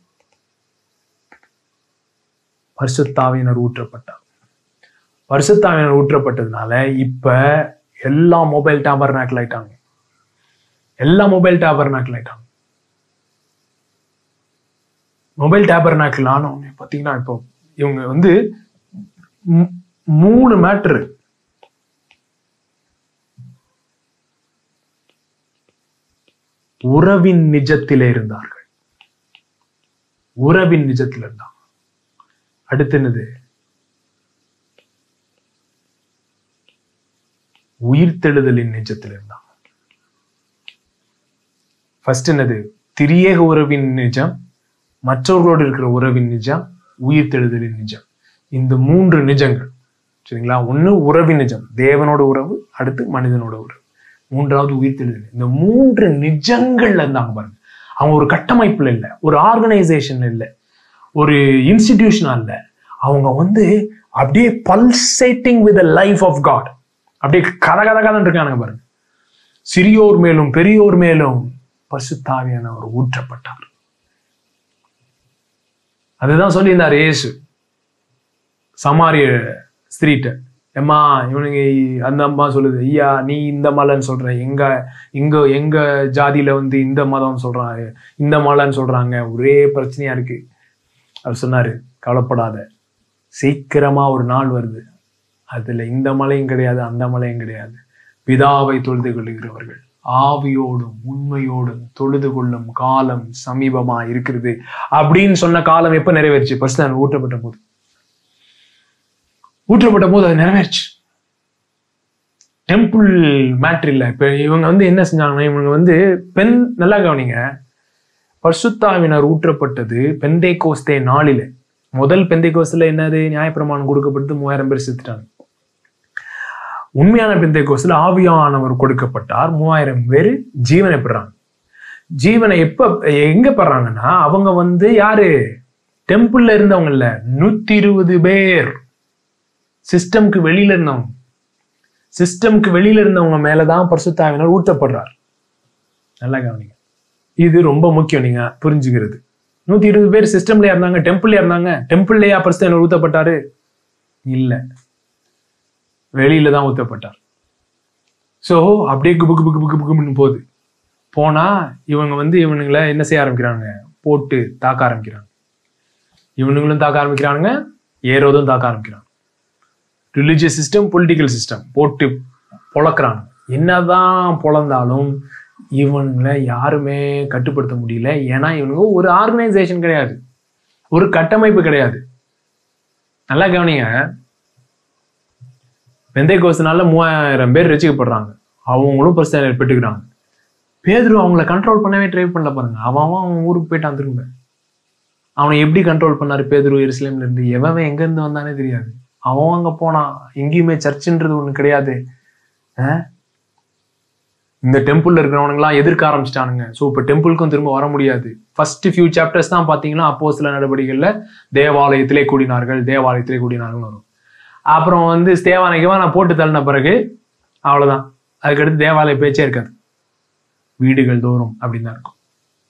பரிசுத்தாவியனர் ஊற்றப்பட்டார். பரிசுத்தாவியனர் ஊற்றப்பட்டதுனால இப்ப எல்லா மொபைல் டாபர்நாக்கிள் ஆயிட்டாங்க. எல்லா மொபைல் டாபர்நாக்கிள் ஆயிட்டாங்க. மொபைல் டாபர்நாக்கிள் ஆனவங்க பாத்தீங்கன்னா இப்போ இவங்க வந்து மூணு மேட்ரு. உறவின் நிஜத்திலே இருந்தார்கள். உறவின் நிஜத்தில் இருந்தாங்க. அடுத்து என்னது? உயிர்த்தெழுதலின் நிஜத்தில் இருந்தாங்க. ஃபர்ஸ்ட் என்னது? திரியேக உறவின் நிஜம், மற்றவர்களோடு இருக்கிற உறவின் நிஜம், உயிர் தெழுதலின் நிஜம். இந்த மூன்று நிஜங்கள் சரிங்களா? ஒண்ணு உறவின் நிஜம், தேவனோட உறவு, அடுத்து மனிதனோட உறவு, மூன்றாவது உயிர் தெழுதல். இந்த மூன்று நிஜங்கள்ல இருந்தாங்க பாருங்க. அவங்க ஒரு கட்டமைப்புல இல்லை, ஒரு ஆர்கனைசேஷன் இல்லை, ஒரு இன்ஸ்டிடியூஷனா இல்லை. அவங்க வந்து அப்படியே pulsating with the life of God, அப்படியே கத கத கதன்னு இருக்கானுங்க பாருங்க. சிறியோர் மேலும் பெரியோர் மேலும் பரிசுத்த ஆவியானவர் ஊற்றப்பட்டார். அதுதான் சொல்லியிருந்தார் இயேசு சமாரிய ஸ்திரீட்ட. எம்மா இவனுங்க அந்த அம்மா சொல்லுது, ஐயா நீ இந்த மலைன்னு சொல்ற, எங்க எங்க எங்க ஜாதியில வந்து இந்த மதம் சொல்றாங்க, இந்த மலைன்னு சொல்றாங்க, ஒரே பிரச்சனையா இருக்கு. அவர் சொன்னாரு, கவலைப்படாத, சீக்கிரமா ஒரு நாள் வருது, அதுல இந்த மலையும் கிடையாது அந்த மலையும் கிடையாது, பிதாவை தொழுது கொள்ளுகிறவர்கள் ஆவியோடும் உண்மையோடும் தொழுது கொள்ளும் காலம் சமீபமா இருக்கிறது அப்படின்னு சொன்ன காலம் எப்ப நிறைவேறிச்சு? பரிசுத்த ஊற்றப்பட்ட போது. ஊற்றப்பட்ட போது அது நிறைவேறிச்சு. டெம்பிள் மேட்ரு இல்லை. இப்ப இவங்க வந்து என்ன செஞ்சாங்கன்னா, இவங்க வந்து பெண், நல்லா கவனிங்க, பரிசுத்த ஆவியானவர் ஊற்றப்பட்டது பெந்தேகோஸ்தே நாளில. முதல் பெந்தேகோஸ்துல என்னது? நியாயப்பிரமாணம் கொடுக்கப்பட்டு மூவாயிரம் பேர் செத்துட்டாங்க. உண்மையான பெந்தேகோஸ்துல ஆவியானவர் கொடுக்கப்பட்டார், மூவாயிரம் பேர் ஜீவனை பெறாங்க. ஜீவனை எப்ப எங்க பெறாங்கன்னா, அவங்க வந்து யாரு? டெம்பிள்ல இருந்தவங்க இல்ல, நூத்தி இருபது பேர் சிஸ்டம்க்கு வெளியில இருந்தவங்க. சிஸ்டம்க்கு வெளியில இருந்தவங்க மேலதான் பரிசுத்த ஆவியானவர் ஊற்றப்படுறார். நல்லா கவனிங்க, இது ரொம்ப முக்கியம் நீங்க புரிஞ்சுக்கிறது. நூத்தி இருபது பேர் சிஸ்டம்ல இருந்தாங்க, டெம்பிள்ல இருந்தாங்க. டெம்பிள்லயா பரிசுத்த ஆவியானவர் ஊற்றப்பட்டாரு? இல்ல, வெளியில தான் ஊற்றப்பட்டார். ஸோ அப்படியே குபு குபு குபு குபுன்னு போகுது. போனா இவங்க வந்து இவனுங்களை என்ன செய்ய ஆரம்பிக்கிறாங்க? போட்டு தாக்க ஆரம்பிக்கிறாங்க. இவனுங்களும் தாக்க ஆரம்பிக்கிறானுங்க, ஏரோதும் தாக்க ஆரம்பிக்கிறாங்க. ரிலிஜியஸ் சிஸ்டம், பொலிட்டிக்கல் சிஸ்டம் போட்டு பொழக்கிறாங்க. என்னதான் பொழந்தாலும் இவனுங்களை யாருமே கட்டுப்படுத்த முடியல. ஏன்னா இவனுங்க ஒரு ஆர்கனைசேஷன் கிடையாது, ஒரு கட்டமைப்பு கிடையாது. நல்லா கவனிங்க, பெந்தேகோஸ்துனால மூவாயிரம் பேர் ரட்சிக்கப்படுறாங்க, அவங்களும் பரிசுத்த பெற்றுக்கிறாங்க. பேதுரு அவங்கள கண்ட்ரோல் பண்ணவே ட்ரை பண்ணல பாருங்க. அவன் அவன் ஊருக்கு போயிட்டான் திரும்ப. அவனை எப்படி கண்ட்ரோல் பண்ணாரு பேதுரு? எருசலேம்ல இருந்து எவன் எங்க இருந்து வந்தானே தெரியாது. அவன் அங்க போனான். எங்கேயுமே சர்ச்சுன்றது ஒண்ணு கிடையாது. இந்த டெம்பிள்ல இருக்கிறவனுங்களாம் எதிர்க்க ஆரம்பிச்சிட்டானுங்க. ஸோ இப்போ டெம்பிளுக்கும் திரும்ப வர முடியாது. ஃபர்ஸ்ட் ஃபியூ சாப்டர்ஸ் தான் பார்த்தீங்கன்னா அப்போஸ்தல நடவடிக்கைகள்ல தேவாலயத்திலே கூடினார்கள், தேவாலயத்திலே கூடினார்கள் வரும். அப்புறம் வந்து ஸ்தேவானைக்குவா நான் போட்டு தள்ளின பிறகு அவ்வளவுதான். அதுக்கடுத்து தேவாலய பேச்சே இருக்காது, வீடுகள் தோறும் அப்படின்னு தான் இருக்கும்.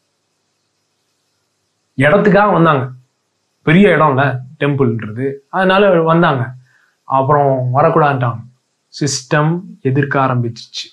இடத்துக்காக வந்தாங்க, பெரிய இடம்ல டெம்பிள்ன்றது, அதனால வந்தாங்க. அப்புறம் வரக்கூடாதுட்டாங்க. சிஸ்டம் எதிர்க்க ஆரம்பிச்சிச்சு.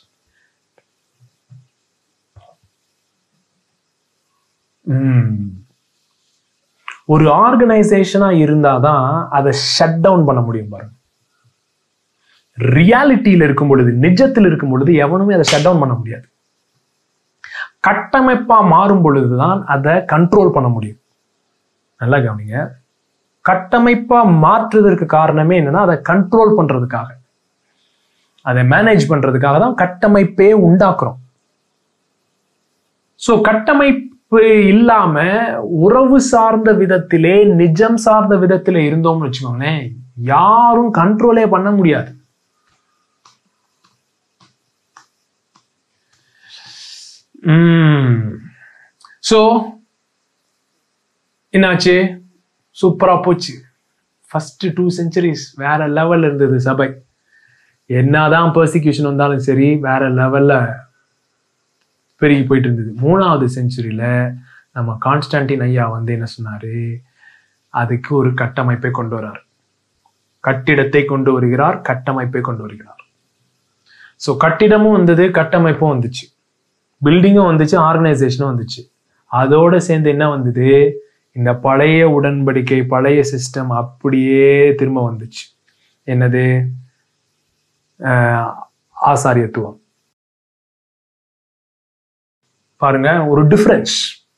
உம் ஒரு ஆர்கனைசேஷனா இருந்தாதான் அதை ஷட் டவுன் பண்ண முடியும் பாருங்க. ரியாலிட்டியில இருக்கும் பொழுது, நிஜத்தில் இருக்கும் பொழுது எவனுமே அதை ஷட் டவுன் பண்ண முடியாது. கட்டமைப்பா மாறும் பொழுதுதான் அதை கண்ட்ரோல் பண்ண முடியும். நல்லா கவனிங்க, கட்டமைப்பா மாற்றுவதற்கு காரணமே என்னன்னா அதை கண்ட்ரோல் பண்றதுக்காக, அதை மேனேஜ் பண்றதுக்காக தான் கட்டமைப்பே உண்டாக்குறோம். சோ கட்டமைப்பு இல்லாம உறவு சார்ந்த விதத்திலே, நிஜம் சார்ந்த விதத்திலே இருந்தோம்னு வச்சுக்கோங்களேன், யாரும் கண்ட்ரோலே பண்ண முடியாது. உம் சோ என்னாச்சு? சூப்பரா போச்சு. ஃபர்ஸ்ட் டூ செஞ்சுரிஸ் வேற லெவல்ல இருந்தது சபை. என்னதான் பெர்சிக்யூஷன் வந்தாலும் சரி, வேற லெவல்ல பெருகி போயிட்டு இருந்தது. மூணாவது செஞ்சுரியில நம்ம கான்ஸ்டன்டின் ஐயா வந்து என்ன சொன்னாரு? அதுக்கு ஒரு கட்டமைப்பை கொண்டு வரார். கட்டிடத்தை கொண்டு வருகிறார், கட்டமைப்பை கொண்டு வருகிறார். ஸோ கட்டிடமும் வந்தது, கட்டமைப்பும் வந்துச்சு, பில்டிங்கும் வந்துச்சு, ஆர்கனைசேஷனும் வந்துச்சு. அதோட சேர்ந்து என்ன வந்தது? இந்த பழைய உடன்படிக்கை, பழைய சிஸ்டம் அப்படியே திரும்ப வந்துச்சு. என்னது? ஆசாரியத்துவம். பாருங்க, ஒரு டிஃபரன்ஸ்.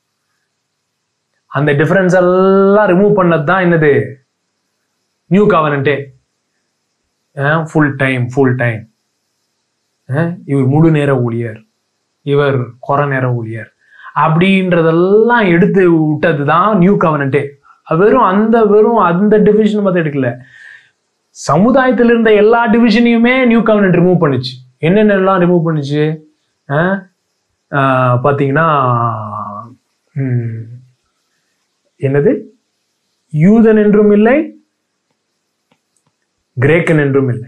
அந்த டிஃபரன்ஸ் எல்லாம் ரிமூவ் பண்ணது தான் என்னது? நியூ கவர்னன்டே. ஃபுல் டைம் ஃபுல் டைம் இவர் முழு நேர ஊழியர், இவர் குறை நேர ஊழியர். அப்படின்றதெல்லாம் எடுத்து விட்டது தான் நியூ கவர்னன்ட்டே. வெறும் அந்த வெறும் அந்த டிவிஷன் மட்டும் எடுக்கல, சமுதாயத்தில் இருந்த எல்லா டிவிஷனையுமே நியூ கவர்னன்ட் ரிமூவ் பண்ணுச்சு. என்னென்னலாம் ரிமூவ் பண்ணுச்சு பார்த்தீங்கன்னா, என்னது, யூதன் என்றும் இல்லை, கிரேக்கன் என்றும் இல்லை.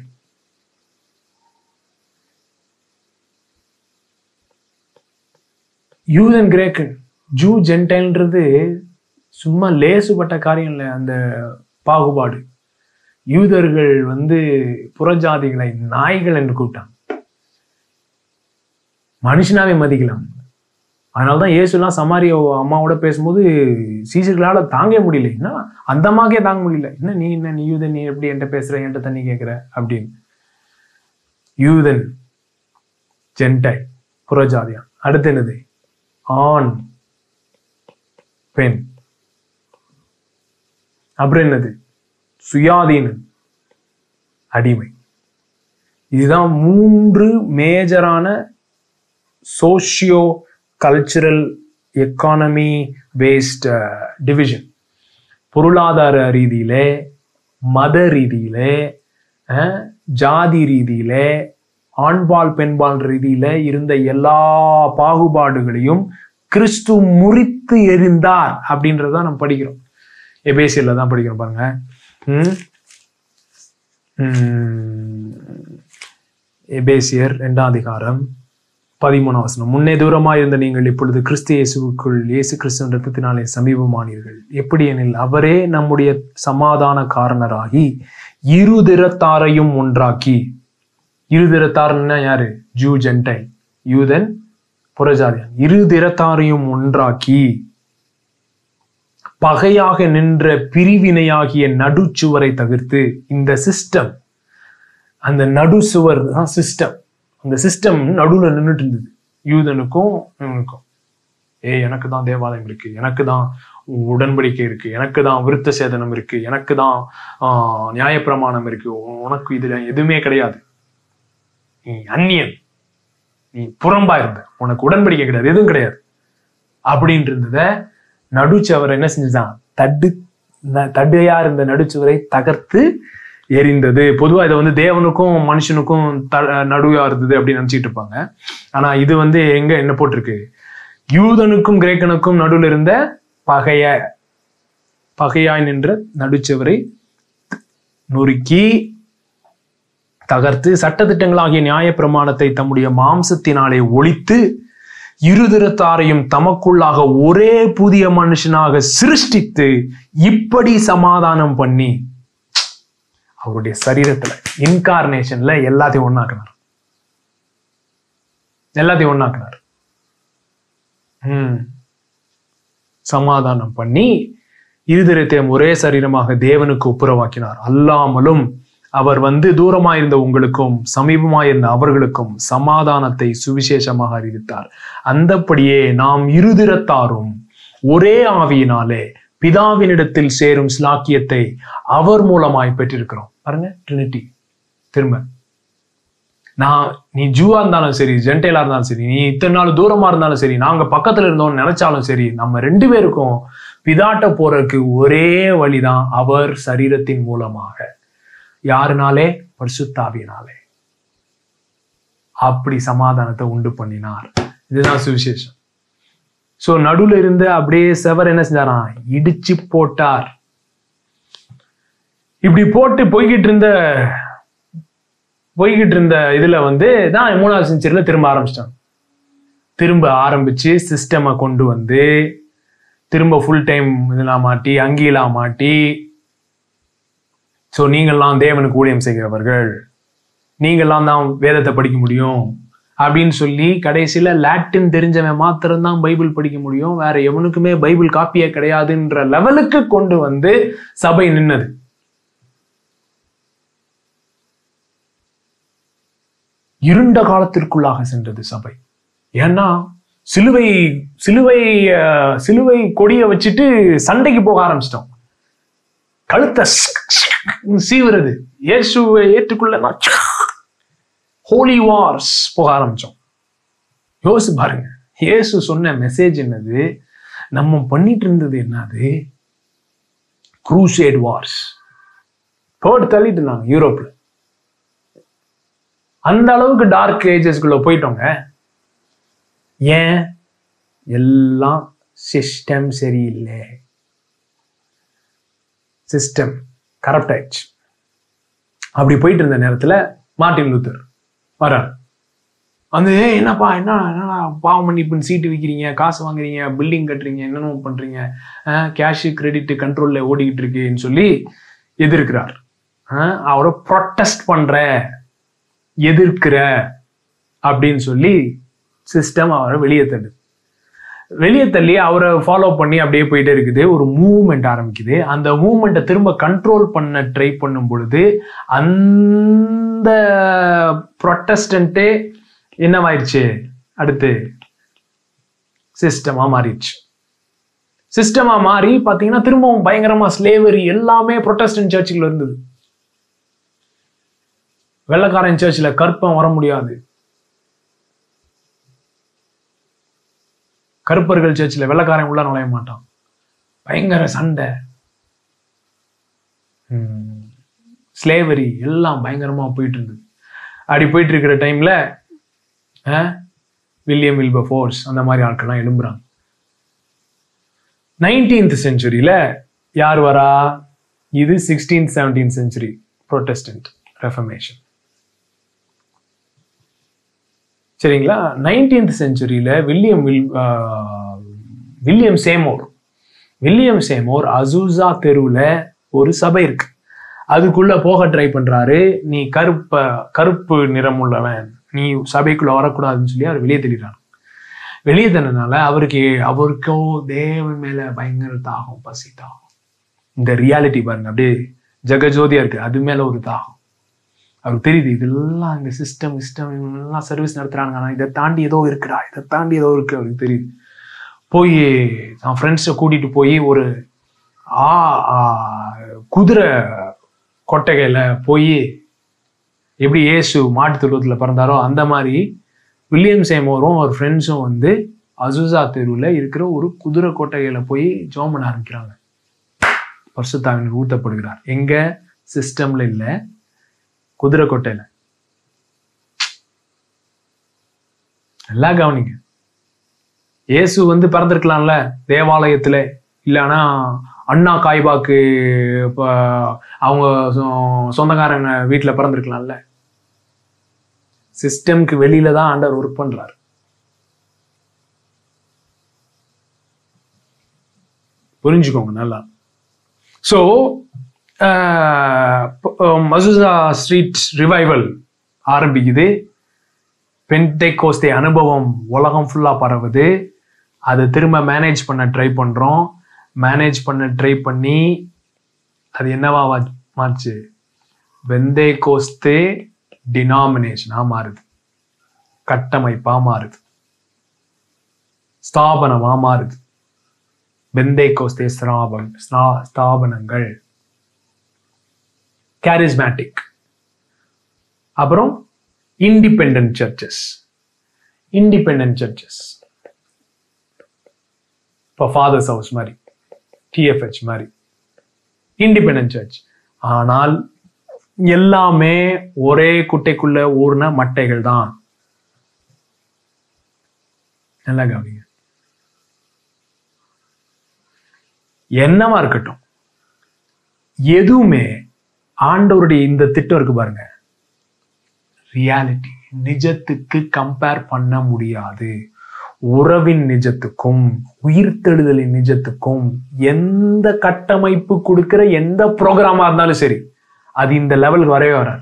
யூதன் கிரேக்கன், ஜூ ஜென்டைல்ன்றது சும்மா லேசுபட்ட காரியம் இல்லை. அந்த பாகுபாடு, யூதர்கள் வந்து புறஜாதிகளை நாய்கள் என்று கூப்பிட்டாங்க, மனுஷனாவே மதிக்கலாம். அதனாலதான் இயேசுலாம் சமாரிய அம்மாவோட பேசும்போது சீசர்களால தாங்க முடியல. என்ன அந்த அம்மாக்கே தாங்க முடியல, என்ன நீ என்ன நீ யூதன், நீ எப்படி என்கிட்ட பேசுற, என்கிட்ட தண்ணி கேட்கிற அப்படின்னு. யூதன், ஜென்டைல், புறஜாதியான். அடுத்து என்னது, ஆண் பெண். அப்புறம் என்னது, சுயாதீனன், அடிமை. இதுதான் மூன்று மேஜரான socio cultural economy based division. பொருளாதார ரீதியிலே, மத ரீதியிலே, ஜாதி ரீதியிலே, ஆண்பால் பெண்பால் ரீதியில இருந்த எல்லா பாகுபாடுகளையும் கிறிஸ்து முறித்து எறிந்தார் அப்படின்றத நம்ம படிக்கிறோம். எபேசியர்ல தான் படிக்கிறோம் பாருங்க. எபேசியர் இரண்டாம் அதிகாரம் பதிமூணாம் வசனம். முன்னே தூரமாய் இருந்த நீங்கள் இப்பொழுது கிறிஸ்து இயேசுவுக்குள் இயேசு கிறிஸ்துவின் இரத்தத்தினாலே சமீபமானீர்கள். எப்படி எனில் அவரே நம்முடைய சமாதான காரணராகி இரு திறத்தாரையும் ஒன்றாக்கி. இரு திறத்தார்னா யாரு, ஜூ ஜென்டைல், யூதன் புறஜாதியான். இரு திறத்தாரையும் ஒன்றாக்கி பகையாக நின்ற பிரிவினையாகிய நடுச்சுவரை தவிர்த்து. இந்த சிஸ்டம், அந்த நடு சுவர் தான் சிஸ்டம். அந்த சிஸ்டம் நடுவுல நின்றுட்டு இருந்தது யூதனுக்கும் இவனுக்கும். ஏ எனக்கு தான் தேவாலயம் இருக்கு, எனக்கு தான் உடன்படிக்கை இருக்கு, எனக்கு தான் விருத்த சேதனம் இருக்கு, எனக்கு தான் ஆஹ் நியாயப்பிரமாணம் இருக்கு, உனக்கு இதுல எதுவுமே கிடையாது, நீ அந்நியன், நீ புறம்பா இருந்த, உனக்கு உடன்படிக்கை கிடையாது, எதுவும் கிடையாது அப்படின்ட்டு இருந்தத நடுச்சுவரை என்ன செஞ்சுதான், தடு தடையா இருந்த நடுச்சுவரை தகர்த்து எரிந்தது. பொதுவா இதை வந்து தேவனுக்கும் மனுஷனுக்கும் த நடுவா இருந்தது அப்படின்னு நினைச்சிட்டு இருப்பாங்க. ஆனா இது வந்து எங்க என்ன போட்டிருக்கு, யூதனுக்கும் கிரேக்கனுக்கும் நடுவில் இருந்த பகைய பகையாய் நின்ற நடுச்சுவரை நொறுக்கி தகர்த்து சட்டத்திட்டங்களாகிய நியாய பிரமாணத்தை தம்முடைய மாம்சத்தினாலே ஒழித்து இருதிறத்தாரையும் தமக்குள்ளாக ஒரே புதிய மனுஷனாக சிருஷ்டித்து இப்படி சமாதானம் பண்ணி அவருடைய சரீரத்துல இன்கார்னேஷன்ல எல்லாத்தையும் ஒண்ணாக்குனார். எல்லாத்தையும் ஒண்ணாக்குனார். உம் சமாதானம் பண்ணி இருதிறத்தையும் ஒரே சரீரமாக தேவனுக்கு ஒப்புரவாக்கினார். அல்லாமலும் அவர் வந்து தூரமாயிருந்த உங்களுக்கும் சமீபமாயிருந்த அவர்களுக்கும் சமாதானத்தை சுவிசேஷமாக அறிவித்தார். அந்தப்படியே நாம் இருதிறத்தாரும் ஒரே ஆவியினாலே பிதாவினிடத்தில் சேரும் ஸ்லாக்கியத்தை அவர் மூலமாய் பெற்றிருக்கிறோம். பாருங்க, ட்ரினிட்டி. திரும்ப நான் நீ ஜூவா இருந்தாலும் சரி, ஜென்டைலா இருந்தாலும் சரி, நீ இத்தனை நாள் தூரமா இருந்தாலும் சரி, நாங்க பக்கத்துல இருந்தோம்னு நினைச்சாலும் சரி, நம்ம ரெண்டு பேருக்கும் பிதாட்ட போறதுக்கு ஒரே வழிதான், அவர் சரீரத்தின் மூலமாக. யாருனாலே? பரிசுத்தாவியினாலே. அப்படி சமாதானத்தை உண்டு பண்ணினார். இதுதான் சுவிசேஷம். சோ நடுவுல இருந்து அப்படியே செவர் என்ன செஞ்சாரா, இடிச்சு போட்டார். இப்படி போட்டு போய்கிட்டு இருந்த போய்கிட்டு இருந்த இதுல வந்து தான் மூணாவது செஞ்சுரியில திரும்ப ஆரம்பிச்சிட்டாங்க. திரும்ப ஆரம்பிச்சு சிஸ்டமை கொண்டு வந்து திரும்ப ஃபுல் டைம் இதெல்லாம் மாட்டி அங்கீலாம் மாட்டி, ஸோ நீங்கள்லாம் தேவனுக்கு ஊழியம் செய்கிறவர்கள், நீங்கள்லாம் தான் வேதத்தை படிக்க முடியும் அப்படின்னு சொல்லி கடைசியில லாட்டின் தெரிஞ்சவன் மாத்திரம்தான் பைபிள் படிக்க முடியும், வேற எவனுக்குமே பைபிள் காப்பியே கிடையாதுன்ற லெவலுக்கு கொண்டு வந்து சபை நின்னது. இருண்ட காலத்திற்குள்ளாக சென்றது சபை. ஏன்னா சிலுவை சிலுவை சிலுவை கொடிய வச்சுட்டு சண்டைக்கு போக ஆரம்பிச்சிட்டோம். கழுத்தை சீவுறது, இயேசுவை ஏற்றுக்குள்ள ஹோலி வார்ஸ் போக ஆரம்பிச்சோம். யோசிச்சு பாருங்க, இயேசு சொன்ன மெசேஜ் என்னது? நம்ம பண்ணிட்டு இருந்தது என்னது? குரூசேட் வார்ஸ் போட்டு தள்ளிட்டு இருந்தாங்க யூரோப்ல. அந்த அளவுக்கு டார்க் ஏஜஸ்குள்ள போயிட்டோங்க. ஏன்? எல்லாம் சிஸ்டம் சரியில்லை. சிஸ்டம் கரப்ட் ஆயிடுச்சு. அப்படி போயிட்டு இருந்த நேரத்துல மார்ட்டின் லூத்தர் வர்றார். அந்த என்னப்பா என்ன என்னடா பாவம் மன்னிப்புன்னு சீட்டு விற்கிறீங்க, காசு வாங்குறீங்க, பில்டிங் கட்டுறீங்க, என்னென்ன பண்றீங்க, கேஷு கிரெடிட் கண்ட்ரோல்ல ஓடிக்கிட்டு இருக்குன்னு சொல்லி எதிர்க்கிறார். அவரை ப்ரொட்டஸ்ட் பண்ற, எதிர்க்கிற அப்படின்னு சொல்லி சிஸ்டம் அவரை வெளியே தள்ளுது. வெளியே தள்ளி அவரை ஃபாலோ பண்ணி அப்படியே போயிட்டே இருக்குது. ஒரு மூவ்மெண்ட் ஆரம்பிக்குது. அந்த மூவ்மெண்ட்டை திரும்ப கண்ட்ரோல் பண்ண ட்ரை பண்ணும் பொழுது அந்த ப்ரொட்டஸ்டன்ட்டே என்னவாயிடுச்சு? அடுத்து சிஸ்டமா மாறிடுச்சு. சிஸ்டமா மாறி பாத்தீங்கன்னா திரும்பவும் பயங்கரமா ஸ்லேவரி எல்லாமே ப்ரொட்டஸ்டன்ட் சர்ச்சுக்குள்ள இருந்தது. வெள்ளக்காரன் சர்ச்சில் கற்பம் வர முடியாது. கருப்பர்கள் சர்ச்சில் வெள்ளக்காரன் உள்ள நுழைய மாட்டான். பயங்கர சண்டை, ஸ்லேவரி எல்லாம் பயங்கரமா போயிட்டு இருந்தது. அப்படி போயிட்டு இருக்கிற டைம்ல வில்லியம் வில்பர்ஃபோர்ஸ் அந்த மாதிரி ஆட்கள்லாம் எழும்புறாங்க. நைன்டீன்த் செஞ்சுரியில யார் வரா? இது sixteenth seventeenth century Protestant Reformation. சரிங்களா? நைன்டீன்த் செஞ்சுரியில William Will William Seymour William Seymour Azusa தெருவுல ஒரு சபை இருக்கு, அதுக்குள்ள போக ட்ரை பண்றாரு. நீ கருப்ப கருப்பு நிறம் உள்ளவன், நீ சபைக்குள்ள வரக்கூடாதுன்னு சொல்லி அவர் வெளியே தள்ளிடுறாங்க. வெளியே தள்ளனால அவருக்கு அவருக்கோ தேவன் மேல பயங்கர தாகம், பசி தாகம். இந்த ரியாலிட்டி பாருங்க, அப்படியே ஜெகஜோதியா இருக்கு. அது மேல ஒரு தாகம் அவருக்கு தெரியுது. இதெல்லாம் இந்த சிஸ்டம் சிஸ்டம் எல்லாம் சர்வீஸ் நடத்துறாங்க, ஆனா இதை தாண்டி ஏதோ இருக்குடா, இதை தாண்டி ஏதோ இருக்கு அவருக்கு தெரியுது. போய் நான் ஃப்ரெண்ட்ஸை கூட்டிட்டு போய் ஒரு ஆ குதிரை கொட்டகையில போய் எப்படி இயேசு மாட்டு தொழுவத்துல பிறந்தாரோ அந்த மாதிரி வில்லியம் சேமோரும் ஒரு ஃப்ரெண்ட்ஸும் வந்து அசூசா தெருவில் இருக்கிற ஒரு குதிரை கொட்டகையில போய் ஜெபம் பண்ண ஆரம்பிக்கிறாங்க. பரிசுத்த ஆவியானவர் ஊத்தப்படுகிறார். எங்க? சிஸ்டம்ல இல்ல, குதிரை கொட்டையில. நல்லா கவனிங்க. இயேசு வந்து பிறந்திருக்கலாம்ல தேவாலயத்துல, இல்லைன்னா அண்ணா காய்பாக்கு அவங்க சொந்தக்காரங்க வீட்டுல பிறந்திருக்கலாம்ல. சிஸ்டம்க்கு வெளியில தான் ஆண்டவர் ஒர்க் பண்றாரு. புரிஞ்சுக்கோங்க நல்லா. சோ மசூசா ஸ்ட்ரீட் ரிவைவல் ஆரம்பிக்குது. பென்டெகோஸ்தே அனுபவம் உலகம் ஃபுல்லா பரவுது. அதை திரும்ப மேனேஜ் பண்ண ட்ரை பண்றோம். மேனேஜ் பண்ண ட்ரை பண்ணி அது என்னவா மாச்சு? பெந்தேகோஸ்தே டினாமினேஷனா மாறுது, கட்டமைப்பா மாறுது, ஸ்தாபனமா மாறுது. பெந்தேகோஸ்தே ஸ்தாபனங்கள், charismatic. அப்புறம் independent churches. independent churches இப்போ ஃபாதர்ஸ் ஹவுஸ் மாதிரி, டிஎஃப்ஹெச் மாதிரி இண்டிபெண்டன்ட் சர்ச். ஆனால் எல்லாமே ஒரே குட்டைக்குள்ள ஊர்ன மட்டைகள் தான். நல்லா கவனிங்க. என்னவா இருக்கட்டும், எதுவுமே ஆண்டவருடைய இந்த திட்டம் இருக்கு பாருங்க, ரியாலிட்டி நிஜத்துக்கு கம்பேர் பண்ண முடியாது. உறவின் நிஜத்துக்கும் உயிர்த்தெழுதலின் நிஜத்துக்கும் எந்த கட்டமைப்பு கொடுக்கிற எந்த ப்ரோக்ராமா இருந்தாலும் சரி, அது இந்த லெவலுக்கு வரவே வராது.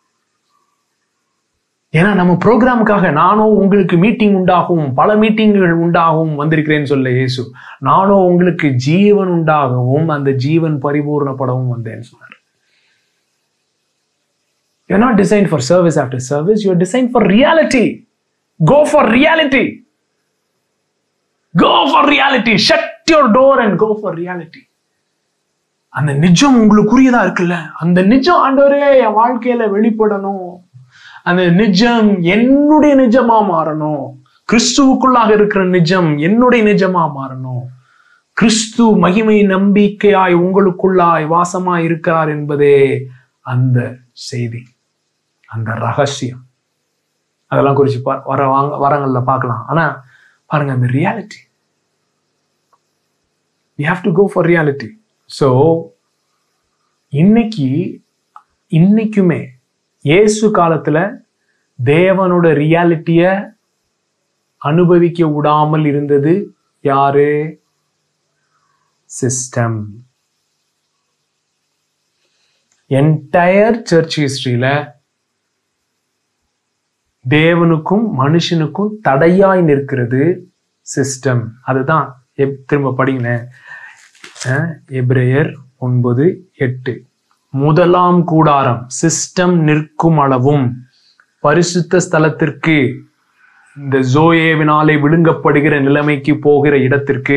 ஏன்னா நம்ம ப்ரோக்ராமுக்காக நானோ உங்களுக்கு மீட்டிங் உண்டாகவும் பல மீட்டிங்குகள் உண்டாகவும் வந்திருக்கிறேன்னு சொல்ல இயேசு, நானோ உங்களுக்கு ஜீவன் உண்டாகவும் அந்த ஜீவன் பரிபூர்ணப்படவும் வந்தேன்னு சொன்னார். You're not designed for service after service. You're designed for reality. Go for reality. Go for reality. Shut your door and go for reality. அந்த நிஜம் உங்களுக்குரியதா இருக்குல்ல, அந்த நிஜம் ஆண்டவரே என் வாழ்க்கையில வெளிப்படணும், அந்த நிஜம் என்னுடைய நிஜமா மாறணும். கிறிஸ்துவுக்குள்ளாக இருக்கிற நிஜம் என்னுடைய நிஜமா மாறணும். கிறிஸ்து மகிமை நம்பிக்கையாய் உங்களுக்குள்ளாய் வாசமாய் இருக்கிறார் என்பதே அந்த செய்தி, அந்த ரகசியம். அதெல்லாம் குறிச்சு வர வாங்க வரங்கள்ல பார்க்கலாம். ஆனா பாருங்க, அந்த reality, we have to go for reality. So இன்னைக்கு இன்னைக்குமே இயேசு காலத்துல தேவனோட ரியாலிட்டிய அனுபவிக்க விடாமல் இருந்தது யாரு? சிஸ்டம். என்டையர் சர்ச் ஹிஸ்டரியில தேவனுக்கும் மனுஷனுக்கும் தடையாய் நிற்கிறது சிஸ்டம். அதுதான் திரும்ப படிங்க, எபிரேயர் ஒன்பது எட்டு. முதலாம் கூடாரம் சிஸ்டம் நிற்கும் அளவும் பரிசுத்த ஸ்தலத்திற்கு, இந்த ஜோயேவினாலே விழுங்கப்படுகிற நிலைமைக்கு போகிற இடத்திற்கு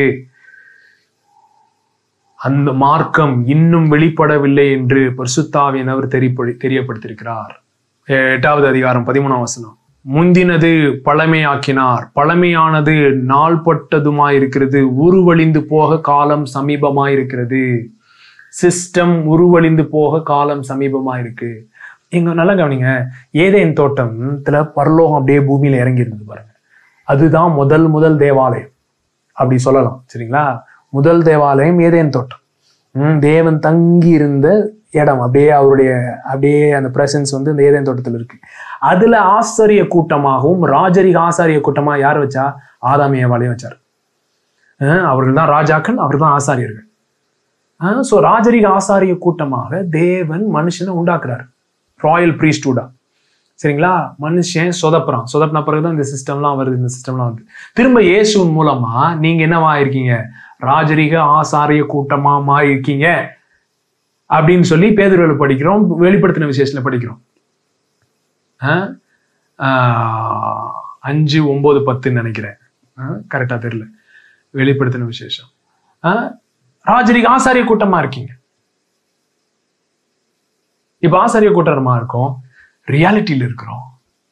அந்த மார்க்கம் இன்னும் வெளிப்படவில்லை என்று பரிசுத்தாவியானவர் தெரியப்படுத்தியிருக்கிறார். எட்டாவது அதிகாரம் பதிமூணாம் வசனம். முந்தினது பழமையாக்கினார், பழமையானது நாள்பட்டதுமாயிருக்கிறது, உருவழிந்து போக காலம் சமீபமாயிருக்கிறது. சிஸ்டம் உருவழிந்து போக காலம் சமீபமாயிருக்கு. இங்க நல்லா கவனிங்க, ஏதேன் தோட்டத்துல பரலோகம் அப்படியே பூமியில இறங்கி இருந்தது பாருங்க. அதுதான் முதல் முதல் தேவாலயம் அப்படி சொல்லலாம், சரிங்களா? முதல் தேவாலயம் ஏதேன் தோட்டம். உம் தேவன் தங்கி இருந்த இடம், அப்படியே அவருடைய அப்படியே அந்த பிரசன்ஸ் வந்து இந்த ஏதேன் தோட்டத்தில் இருக்கு. அதுல ஆசாரிய கூட்டமாகவும் ராஜரிக ஆசாரிய கூட்டமா யார் வச்சா? ஆதாம் ஏவாளையும் வச்சார். அவர்கள் தான் ராஜாக்கள், அவர் தான் ஆசாரியர்கள். ஸோ ராஜரிக ஆசாரிய கூட்டமாக தேவன் மனுஷனை உண்டாக்குறாரு, ராயல் பிரீஸ்ட்ஹுட்டா, சரிங்களா? மனுஷன் சொதப்புறான், சொதப்பின பிறகுதான் இந்த சிஸ்டம்லாம் வருது. இந்த சிஸ்டம்லாம் வருது. திரும்ப இயேசுவின் மூலமா நீங்க என்னவா இருக்கீங்க? ராஜரிக ஆசாரிய கூட்டமா மாறி இருக்கீங்க அப்படின்னு சொல்லி பேதுருவில படிக்கிறோம், வெளிப்படுத்தின விசேஷத்துல படிக்கிறோம். அஞ்சு ஒன்பது பத்துன்னு நினைக்கிறேன், கரெக்டா தெரியல. வெளிப்படுத்தின விசேஷம். ராஜரிக ஆசாரிய கூட்டமா இருக்கீங்க. இப்ப ஆசாரிய கூட்டமா இருக்கோம், ரியாலிட்டியில இருக்கிறோம்.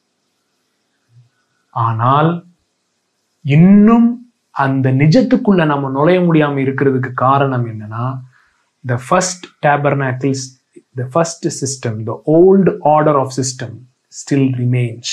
ஆனால் இன்னும் அந்த நிஜத்துக்குள்ள நம்ம நுழைய முடியாம இருக்கிறதுக்கு காரணம் என்னன்னா, the first tabernacles, the first system, the old order of system still remains.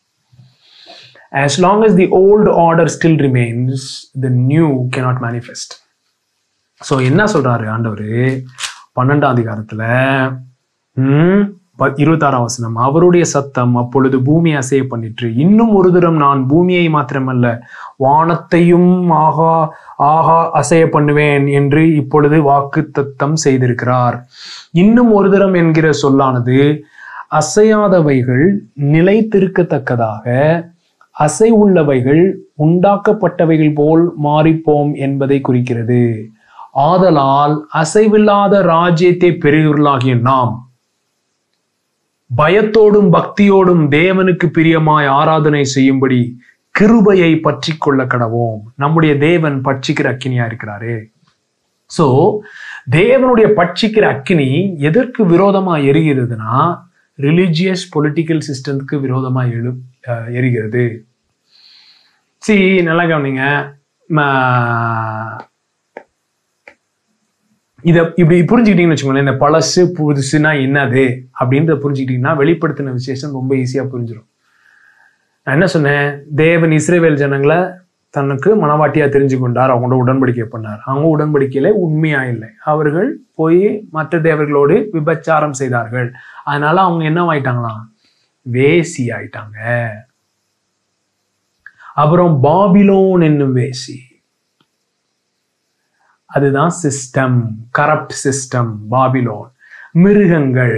As long as the old order still remains, the new cannot manifest. So என்ன சொல்றாரு ஆண்டவரு பன்னெண்டாம் அதிகாரத்துல உம் இருபத்தாறாம் வசனம். அவருடைய சத்தம் அப்பொழுது பூமி அசைய பண்ணிற்று. இன்னும் ஒரு தரம் நான் பூமியை மாத்திரமல்ல வானத்தையும் ஆகா ஆகா அசைய பண்ணுவேன் என்று இப்பொழுது வாக்கு தத்தம் செய்திருக்கிறார். இன்னும் ஒரு தரம் என்கிற சொல்லானது அசையாதவைகள் நிலைத்திருக்கத்தக்கதாக அசை உள்ளவைகள் உண்டாக்கப்பட்டவைகள் போல் மாறிப்போம் என்பதை குறிக்கிறது. ஆதலால் அசைவில்லாத ராஜ்யத்தை பெறுகிறவர்களாகிய நாம் பயத்தோடும் பக்தியோடும் தேவனுக்கு பிரியமாய் ஆராதனை செய்யும்படி கிருபையை பற்றி கொள்ள கடவோம். நம்முடைய தேவன் பட்சிக்கிற அக்கினியா இருக்கிறாரே. சோ தேவனுடைய பட்சிக்கிற அக்கினி எதற்கு விரோதமா எரிகிறதுனா, ரிலிஜியஸ் பொலிட்டிக்கல் சிஸ்டத்துக்கு விரோதமா எழு எரிகிறது. சி நல்லா கவனிங்க, இதை இப்படி புரிஞ்சுக்கிட்டீங்கன்னு வச்சுக்கோங்களேன். இந்த பழசு புதுசுனா என்னது அப்படின்றத புரிஞ்சுக்கிட்டீங்கன்னா வெளிப்படுத்தின விசேஷம் ரொம்ப ஈஸியா புரிஞ்சிடும். நான் என்ன சொன்னேன்? தேவன் இஸ்ரவேல் ஜனங்களை தனக்கு மனவாட்டியா தெரிஞ்சு கொண்டார், அவங்களோட உடன்படிக்கை பண்ணார். அவங்க உடன்படிக்கையில உண்மையா இல்லை, அவர்கள் போய் மற்ற தேவர்களோடு விபச்சாரம் செய்தார்கள். அதனால அவங்க என்ன ஆயிட்டாங்களாம்? வேசி ஆயிட்டாங்க. அப்புறம் பாபிலோன் என்னும் வேசி, அதுதான் சிஸ்டம், கரப்ட் சிஸ்டம் பாபிலோன். மிருகங்கள்,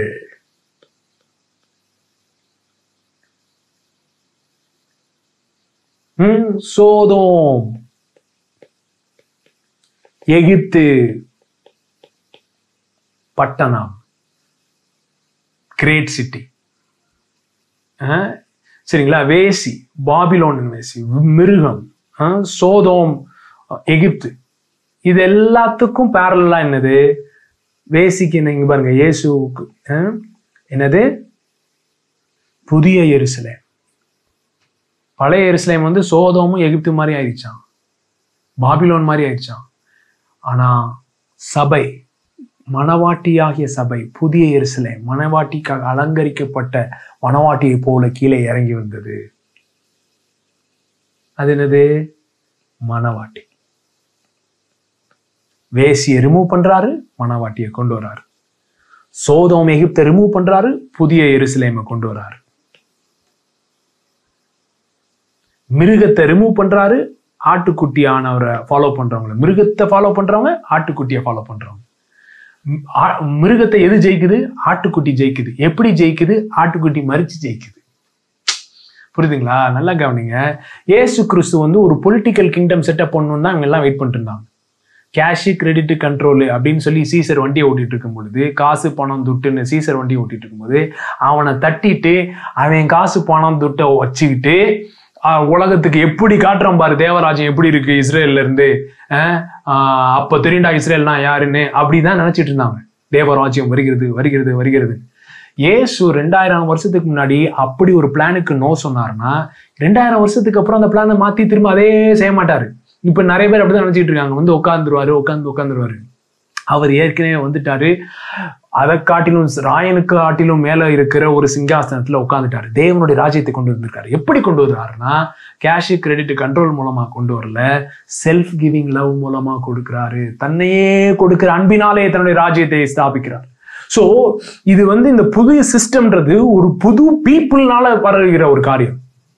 சோதோம், எகிப்து பட்டணம், கிரேட் சிட்டி, சரிங்களா? வேசி, பாபிலோன் வேசி, மிருகம், சோதோம், எகிப்து. இது எல்லாத்துக்கும் பேரலா என்னது? வேசிக்கு நீங்க பாருங்க, இயேசுக்கு என்னது? புதிய எருசலேம். பழைய எருசலேம் வந்து சோதோமும் எகிப்து மாதிரி ஆயிடுச்சான், பாபிலோன் மாதிரி ஆயிடுச்சான். ஆனா சபை, மணவாட்டியாகிய சபை, புதிய எருசலேம் மணவாட்டிக்காக அலங்கரிக்கப்பட்ட மணவாட்டியை போல கீழே இறங்கி வந்தது. அது என்னது? மணவாட்டி. வேசியை ரிமூவ் பண்றாரு, மணவாட்டியை கொண்டு வராரு. சோதோம் எகிப்தை ரிமூவ் பண்றாரு, புதிய எருசலேமை கொண்டு வராரு. மிருகத்தை ரிமூவ் பண்றாரு, ஆட்டுக்குட்டியானவரை ஃபாலோ பண்றவங்க. மிருகத்தை ஃபாலோ பண்றவங்க ஆட்டுக்குட்டியை ஃபாலோ பண்றவங்க. மிருகத்தை எது ஜெயிக்குது? ஆட்டுக்குட்டி ஜெயிக்குது. எப்படி ஜெயிக்குது? ஆட்டுக்குட்டி மறிச்சு ஜெயிக்குது. புரியுதுங்களா? நல்லா கவனிங்க. ஏசு கிறிஸ்து வந்து ஒரு பொலிட்டிக்கல் கிங்டம் செட்டப் பண்ணணும்னு தான் அவங்க எல்லாம் வெயிட் பண்ணிட்டு இருந்தாங்க. கேஷு, கிரெடிட், கண்ட்ரோலு அப்படின்னு சொல்லி சீசர் வண்டியை ஓட்டிட்டு இருக்கும் பொழுது, காசு பணம் துட்டுன்னு சீசர் வண்டியை ஓட்டிட்டு இருக்கும்போது அவனை தட்டிட்டு அவன் காசு பணம் துட்டை வச்சுக்கிட்டு உலகத்துக்கு எப்படி காட்டுறான் பாரு தேவராஜ்யம் எப்படி இருக்கு இஸ்ரேல்ல இருந்து, ஆஹ் அப்ப தெரியுண்டா இஸ்ரேல்னா யாருன்னு அப்படிதான் நினைச்சிட்டு இருந்தாங்க. தேவராஜ்யம் வருகிறது வருகிறது வருகிறது. ஏசு ரெண்டாயிரம் வருஷத்துக்கு முன்னாடி அப்படி ஒரு பிளானுக்கு நோ சொன்னாருன்னா, ரெண்டாயிரம் வருஷத்துக்கு அப்புறம் அந்த பிளானை மாத்தி திரும்ப அதே செய்ய மாட்டாரு. இப்ப நிறைய பேர் அப்படிதான் நினைச்சிட்டு இருக்காங்க. வந்து உட்காந்துருவாரு உட்காந்து உட்காந்துருவாரு அவர் ஏற்கனவே வந்துட்டாரு. அதை காட்டிலும் ராயனுக்கு காட்டிலும் மேல இருக்கிற ஒரு சிங்காசனத்துல உட்காந்துட்டாரு. தேவனுடைய ராஜ்யத்தை கொண்டு வந்திருக்காரு. எப்படி கொண்டு வருவாருன்னா, கேஷ், கிரெடிட், கண்ட்ரோல் மூலமா கொண்டு வரல, செல்ஃப் கிவிங் லவ் மூலமா கொடுக்கிறாரு. தன்னையே கொடுக்கிற அன்பினாலே தன்னுடைய ராஜ்யத்தை ஸ்தாபிக்கிறார். சோ இது வந்து இந்த புதிய சிஸ்டம்ன்றது ஒரு புது பீப்புள்னால வருகிற ஒரு காரியம்.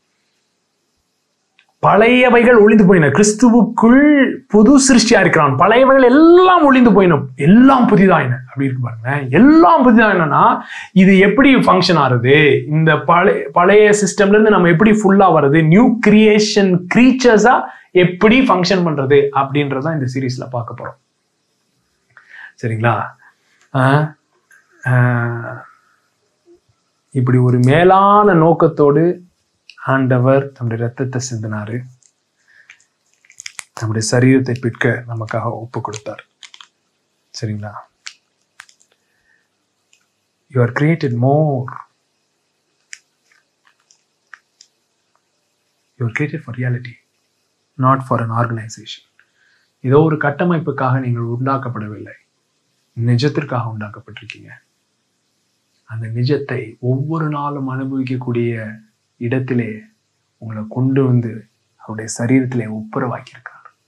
பழையவைகள் ஒளிந்து போயின. கிறிஸ்துவுக்குள் புது சிருஷ்டியா இருக்கிறான். பழையவைகள் எல்லாம் ஒளிந்து போயினும் எல்லாம் புதிதாயின. அப்படி இருக்கு பாருங்க. எல்லாம் புதிதாயினா இது எப்படி ஃபங்க்ஷன் ஆகுது? இந்த பழைய பழைய சிஸ்டம்ல இருந்து நம்ம எப்படி ஃபுல்லா வருது? நியூ கிரியேஷன் கிரீச்சர்ஸா எப்படி ஃபங்க்ஷன் பண்றது அப்படின்றதான் இந்த சீரீஸ்ல பார்க்க போறோம். சரிங்களா? இப்படி ஒரு மேலான நோக்கத்தோடு ஆண்டவர் தம்முடைய ரத்தத்தை சிந்தினாரு. நம்முடைய சரீரத்தை பிற்க நமக்காக ஒப்பு கொடுத்தார். சரிங்களா? You are created more. You are created for reality, not for an organization. ஏதோ ஒரு கட்டமைப்புக்காக நீங்கள் உண்டாக்கப்படவில்லை, நிஜத்திற்காக உண்டாக்கப்பட்டிருக்கீங்க. அந்த நிஜத்தை ஒவ்வொரு நாளும் அனுபவிக்கக்கூடிய இடத்திலே உங்களை கொண்டு வந்து அவருடைய சரீரத்திலே ஒப்புரவாக்கியிருக்கார்.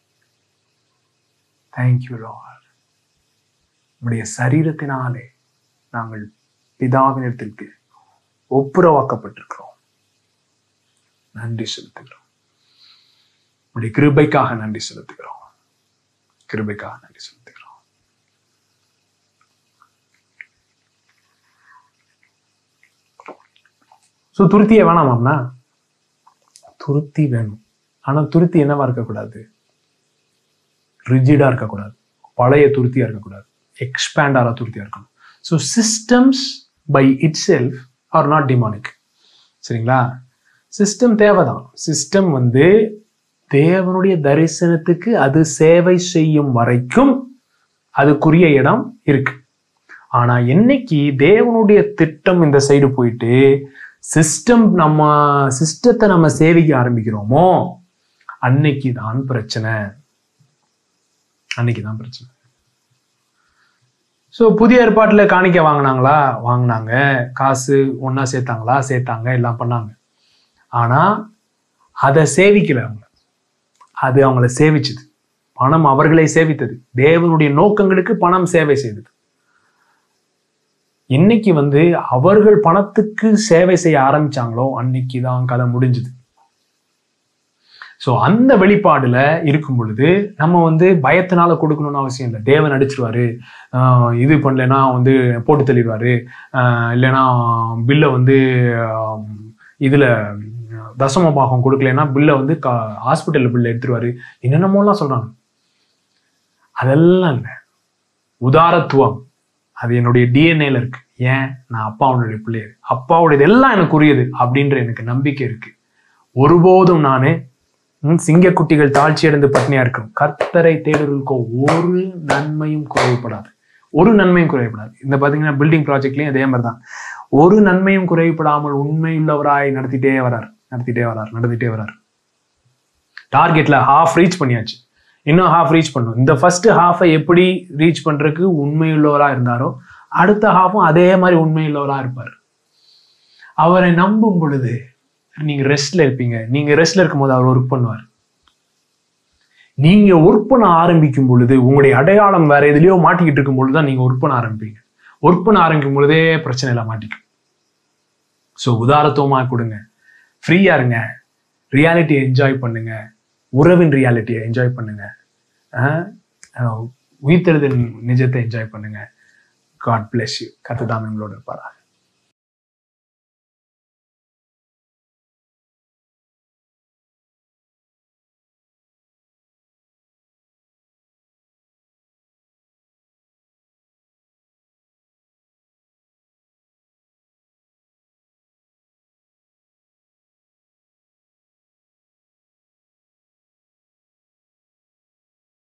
Thank you Lord. நம்முடைய சரீரத்தினாலே நாங்கள் பிதாவினிடத்திற்கு ஒப்புரவாக்கப்பட்டிருக்கிறோம். நன்றி செலுத்துகிறோம். உடைய கிருபைக்காக நன்றி செலுத்துகிறோம். கிருபைக்காக நன்றி செலுத்துகிறோம். ஸோ துருத்தியே வேணாமாம்னா, துருத்தி வேணும். ஆனா துருத்தி என்னவா இருக்கக்கூடாது? ரிஜிடா இருக்கக்கூடாது, பழைய துருத்தியா இருக்கக்கூடாது, எக்ஸ்பேண்ட் ஆகிற துருத்தியா இருக்கணும். So systems by itself are not demonic. சரிங்களா? சிஸ்டம் தேவைதான். சிஸ்டம் வந்து தேவனுடைய தரிசனத்துக்கு அது சேவை செய்யும் வரைக்கும் அதுக்குரிய இடம் இருக்கு. ஆனா என்னைக்கு தேவனுடைய திட்டம் இந்த சைடு போயிட்டு சிஸ்டம் நம்ம சிஸ்டத்தை நம்ம சேவிக்க ஆரம்பிக்கிறோமோ அன்னைக்கு தான் பிரச்சனை. அன்னைக்கு தான் பிரச்சனை. ஸோ புதிய ஏற்பாட்டுல காணிக்க வாங்கினாங்களா? வாங்கினாங்க. காசு ஒன்னா சேர்த்தாங்களா? சேர்த்தாங்க. எல்லாம் பண்ணாங்க. ஆனா அதை சேவிக்கல அவங்க. அது அவங்கள சேவிச்சது. பணம் அவர்களை சேவித்தது. தேவனுடைய நோக்கங்களுக்கு பணம் சேவை செய்தது. இன்னைக்கு வந்து அவர்கள் பணத்துக்கு சேவை செய்ய ஆரம்பிச்சாங்களோ அன்னைக்கு தான் கதை முடிஞ்சது. ஸோ அந்த வெளிப்பாடுல இருக்கும் பொழுது நம்ம வந்து பயத்தினால கொடுக்கணும்னு அவசியம் இல்லை. தேவன் அடிச்சிருவாரு, ஆஹ் இது பண்ணலன்னா வந்து போட்டு தள்ளிடுவாரு, ஆஹ் இல்லைன்னா பில்லை வந்து இதுல தசம பாகம் கொடுக்கலன்னா பில்லை வந்து ஹாஸ்பிட்டல்ல பில்லை எடுத்துருவாரு, என்னென்னமோலாம் சொல்றாங்க. அதெல்லாம் இல்லை. உதாரத்துவம் அது என்னுடைய டிஎன்ஏல இருக்கு. ஏன்? நான் அப்பாவுடைய பிள்ளையர், அப்பாவுடையது எல்லாம் எனக்கு உரியது அப்படின்ற எனக்கு நம்பிக்கை இருக்கு. ஒருபோதும் நானு சிங்கக்குட்டிகள் தாழ்ச்சி அடைந்து பட்னியா இருக்கும். கர்த்தரை தேடுகளுக்கோ ஒரு நன்மையும் குறைவுபடாது. ஒரு நன்மையும் குறைவுபடாது. இந்த பாத்தீங்கன்னா பில்டிங் ப்ராஜெக்ட்லயும் அதே மாதிரிதான். ஒரு நன்மையும் குறைவுபடாமல் உண்மையுள்ளவராய் நடத்திட்டே வரார். நடத்திட்டே வராரு நடத்திட்டே வராரு. டார்கெட்ல ஹாஃப் ரீச் பண்ணியாச்சு, இன்னும் ஹாஃப் ரீச் பண்ணும். இந்த ஃபர்ஸ்ட் ஹாஃபை எப்படி ரீச் பண்றதுக்கு உண்மையுள்ளவரா இருந்தாரோ அடுத்த ஹாஃபும் அதே மாதிரி உண்மையுள்ளவரா இருப்பார். அவரை நம்பும் பொழுது நீங்க ரெஸ்ட்ல இருப்பீங்க. நீங்க ரெஸ்ட்ல இருக்கும் போது அவர் ஒர்க் பண்ணுவார். நீங்க ஒர்க் பண்ண ஆரம்பிக்கும் பொழுது உங்களுடைய அடையாளம் வேற எதுலயோ மாட்டிக்கிட்டு இருக்கும் பொழுதுதான் நீங்க ஒர்க் பண்ண ஆரம்பிப்பீங்க. ஒர்க் பண்ண ஆரம்பிக்கும் பொழுதே பிரச்சனையில மாட்டிக்கும். ஸோ உதாரத்துவமா கொடுங்க, ஃப்ரீயா இருங்க, ரியாலிட்டியை என்ஜாய் பண்ணுங்க, உறவின் ரியாலிட்டியை என்ஜாய் பண்ணுங்க, உயிர்த்தெழுதல் நிஜத்தை என்ஜாய் பண்ணுங்க. God bless you. கர்த்தர் தாமே உங்களோட இருப்பாரா.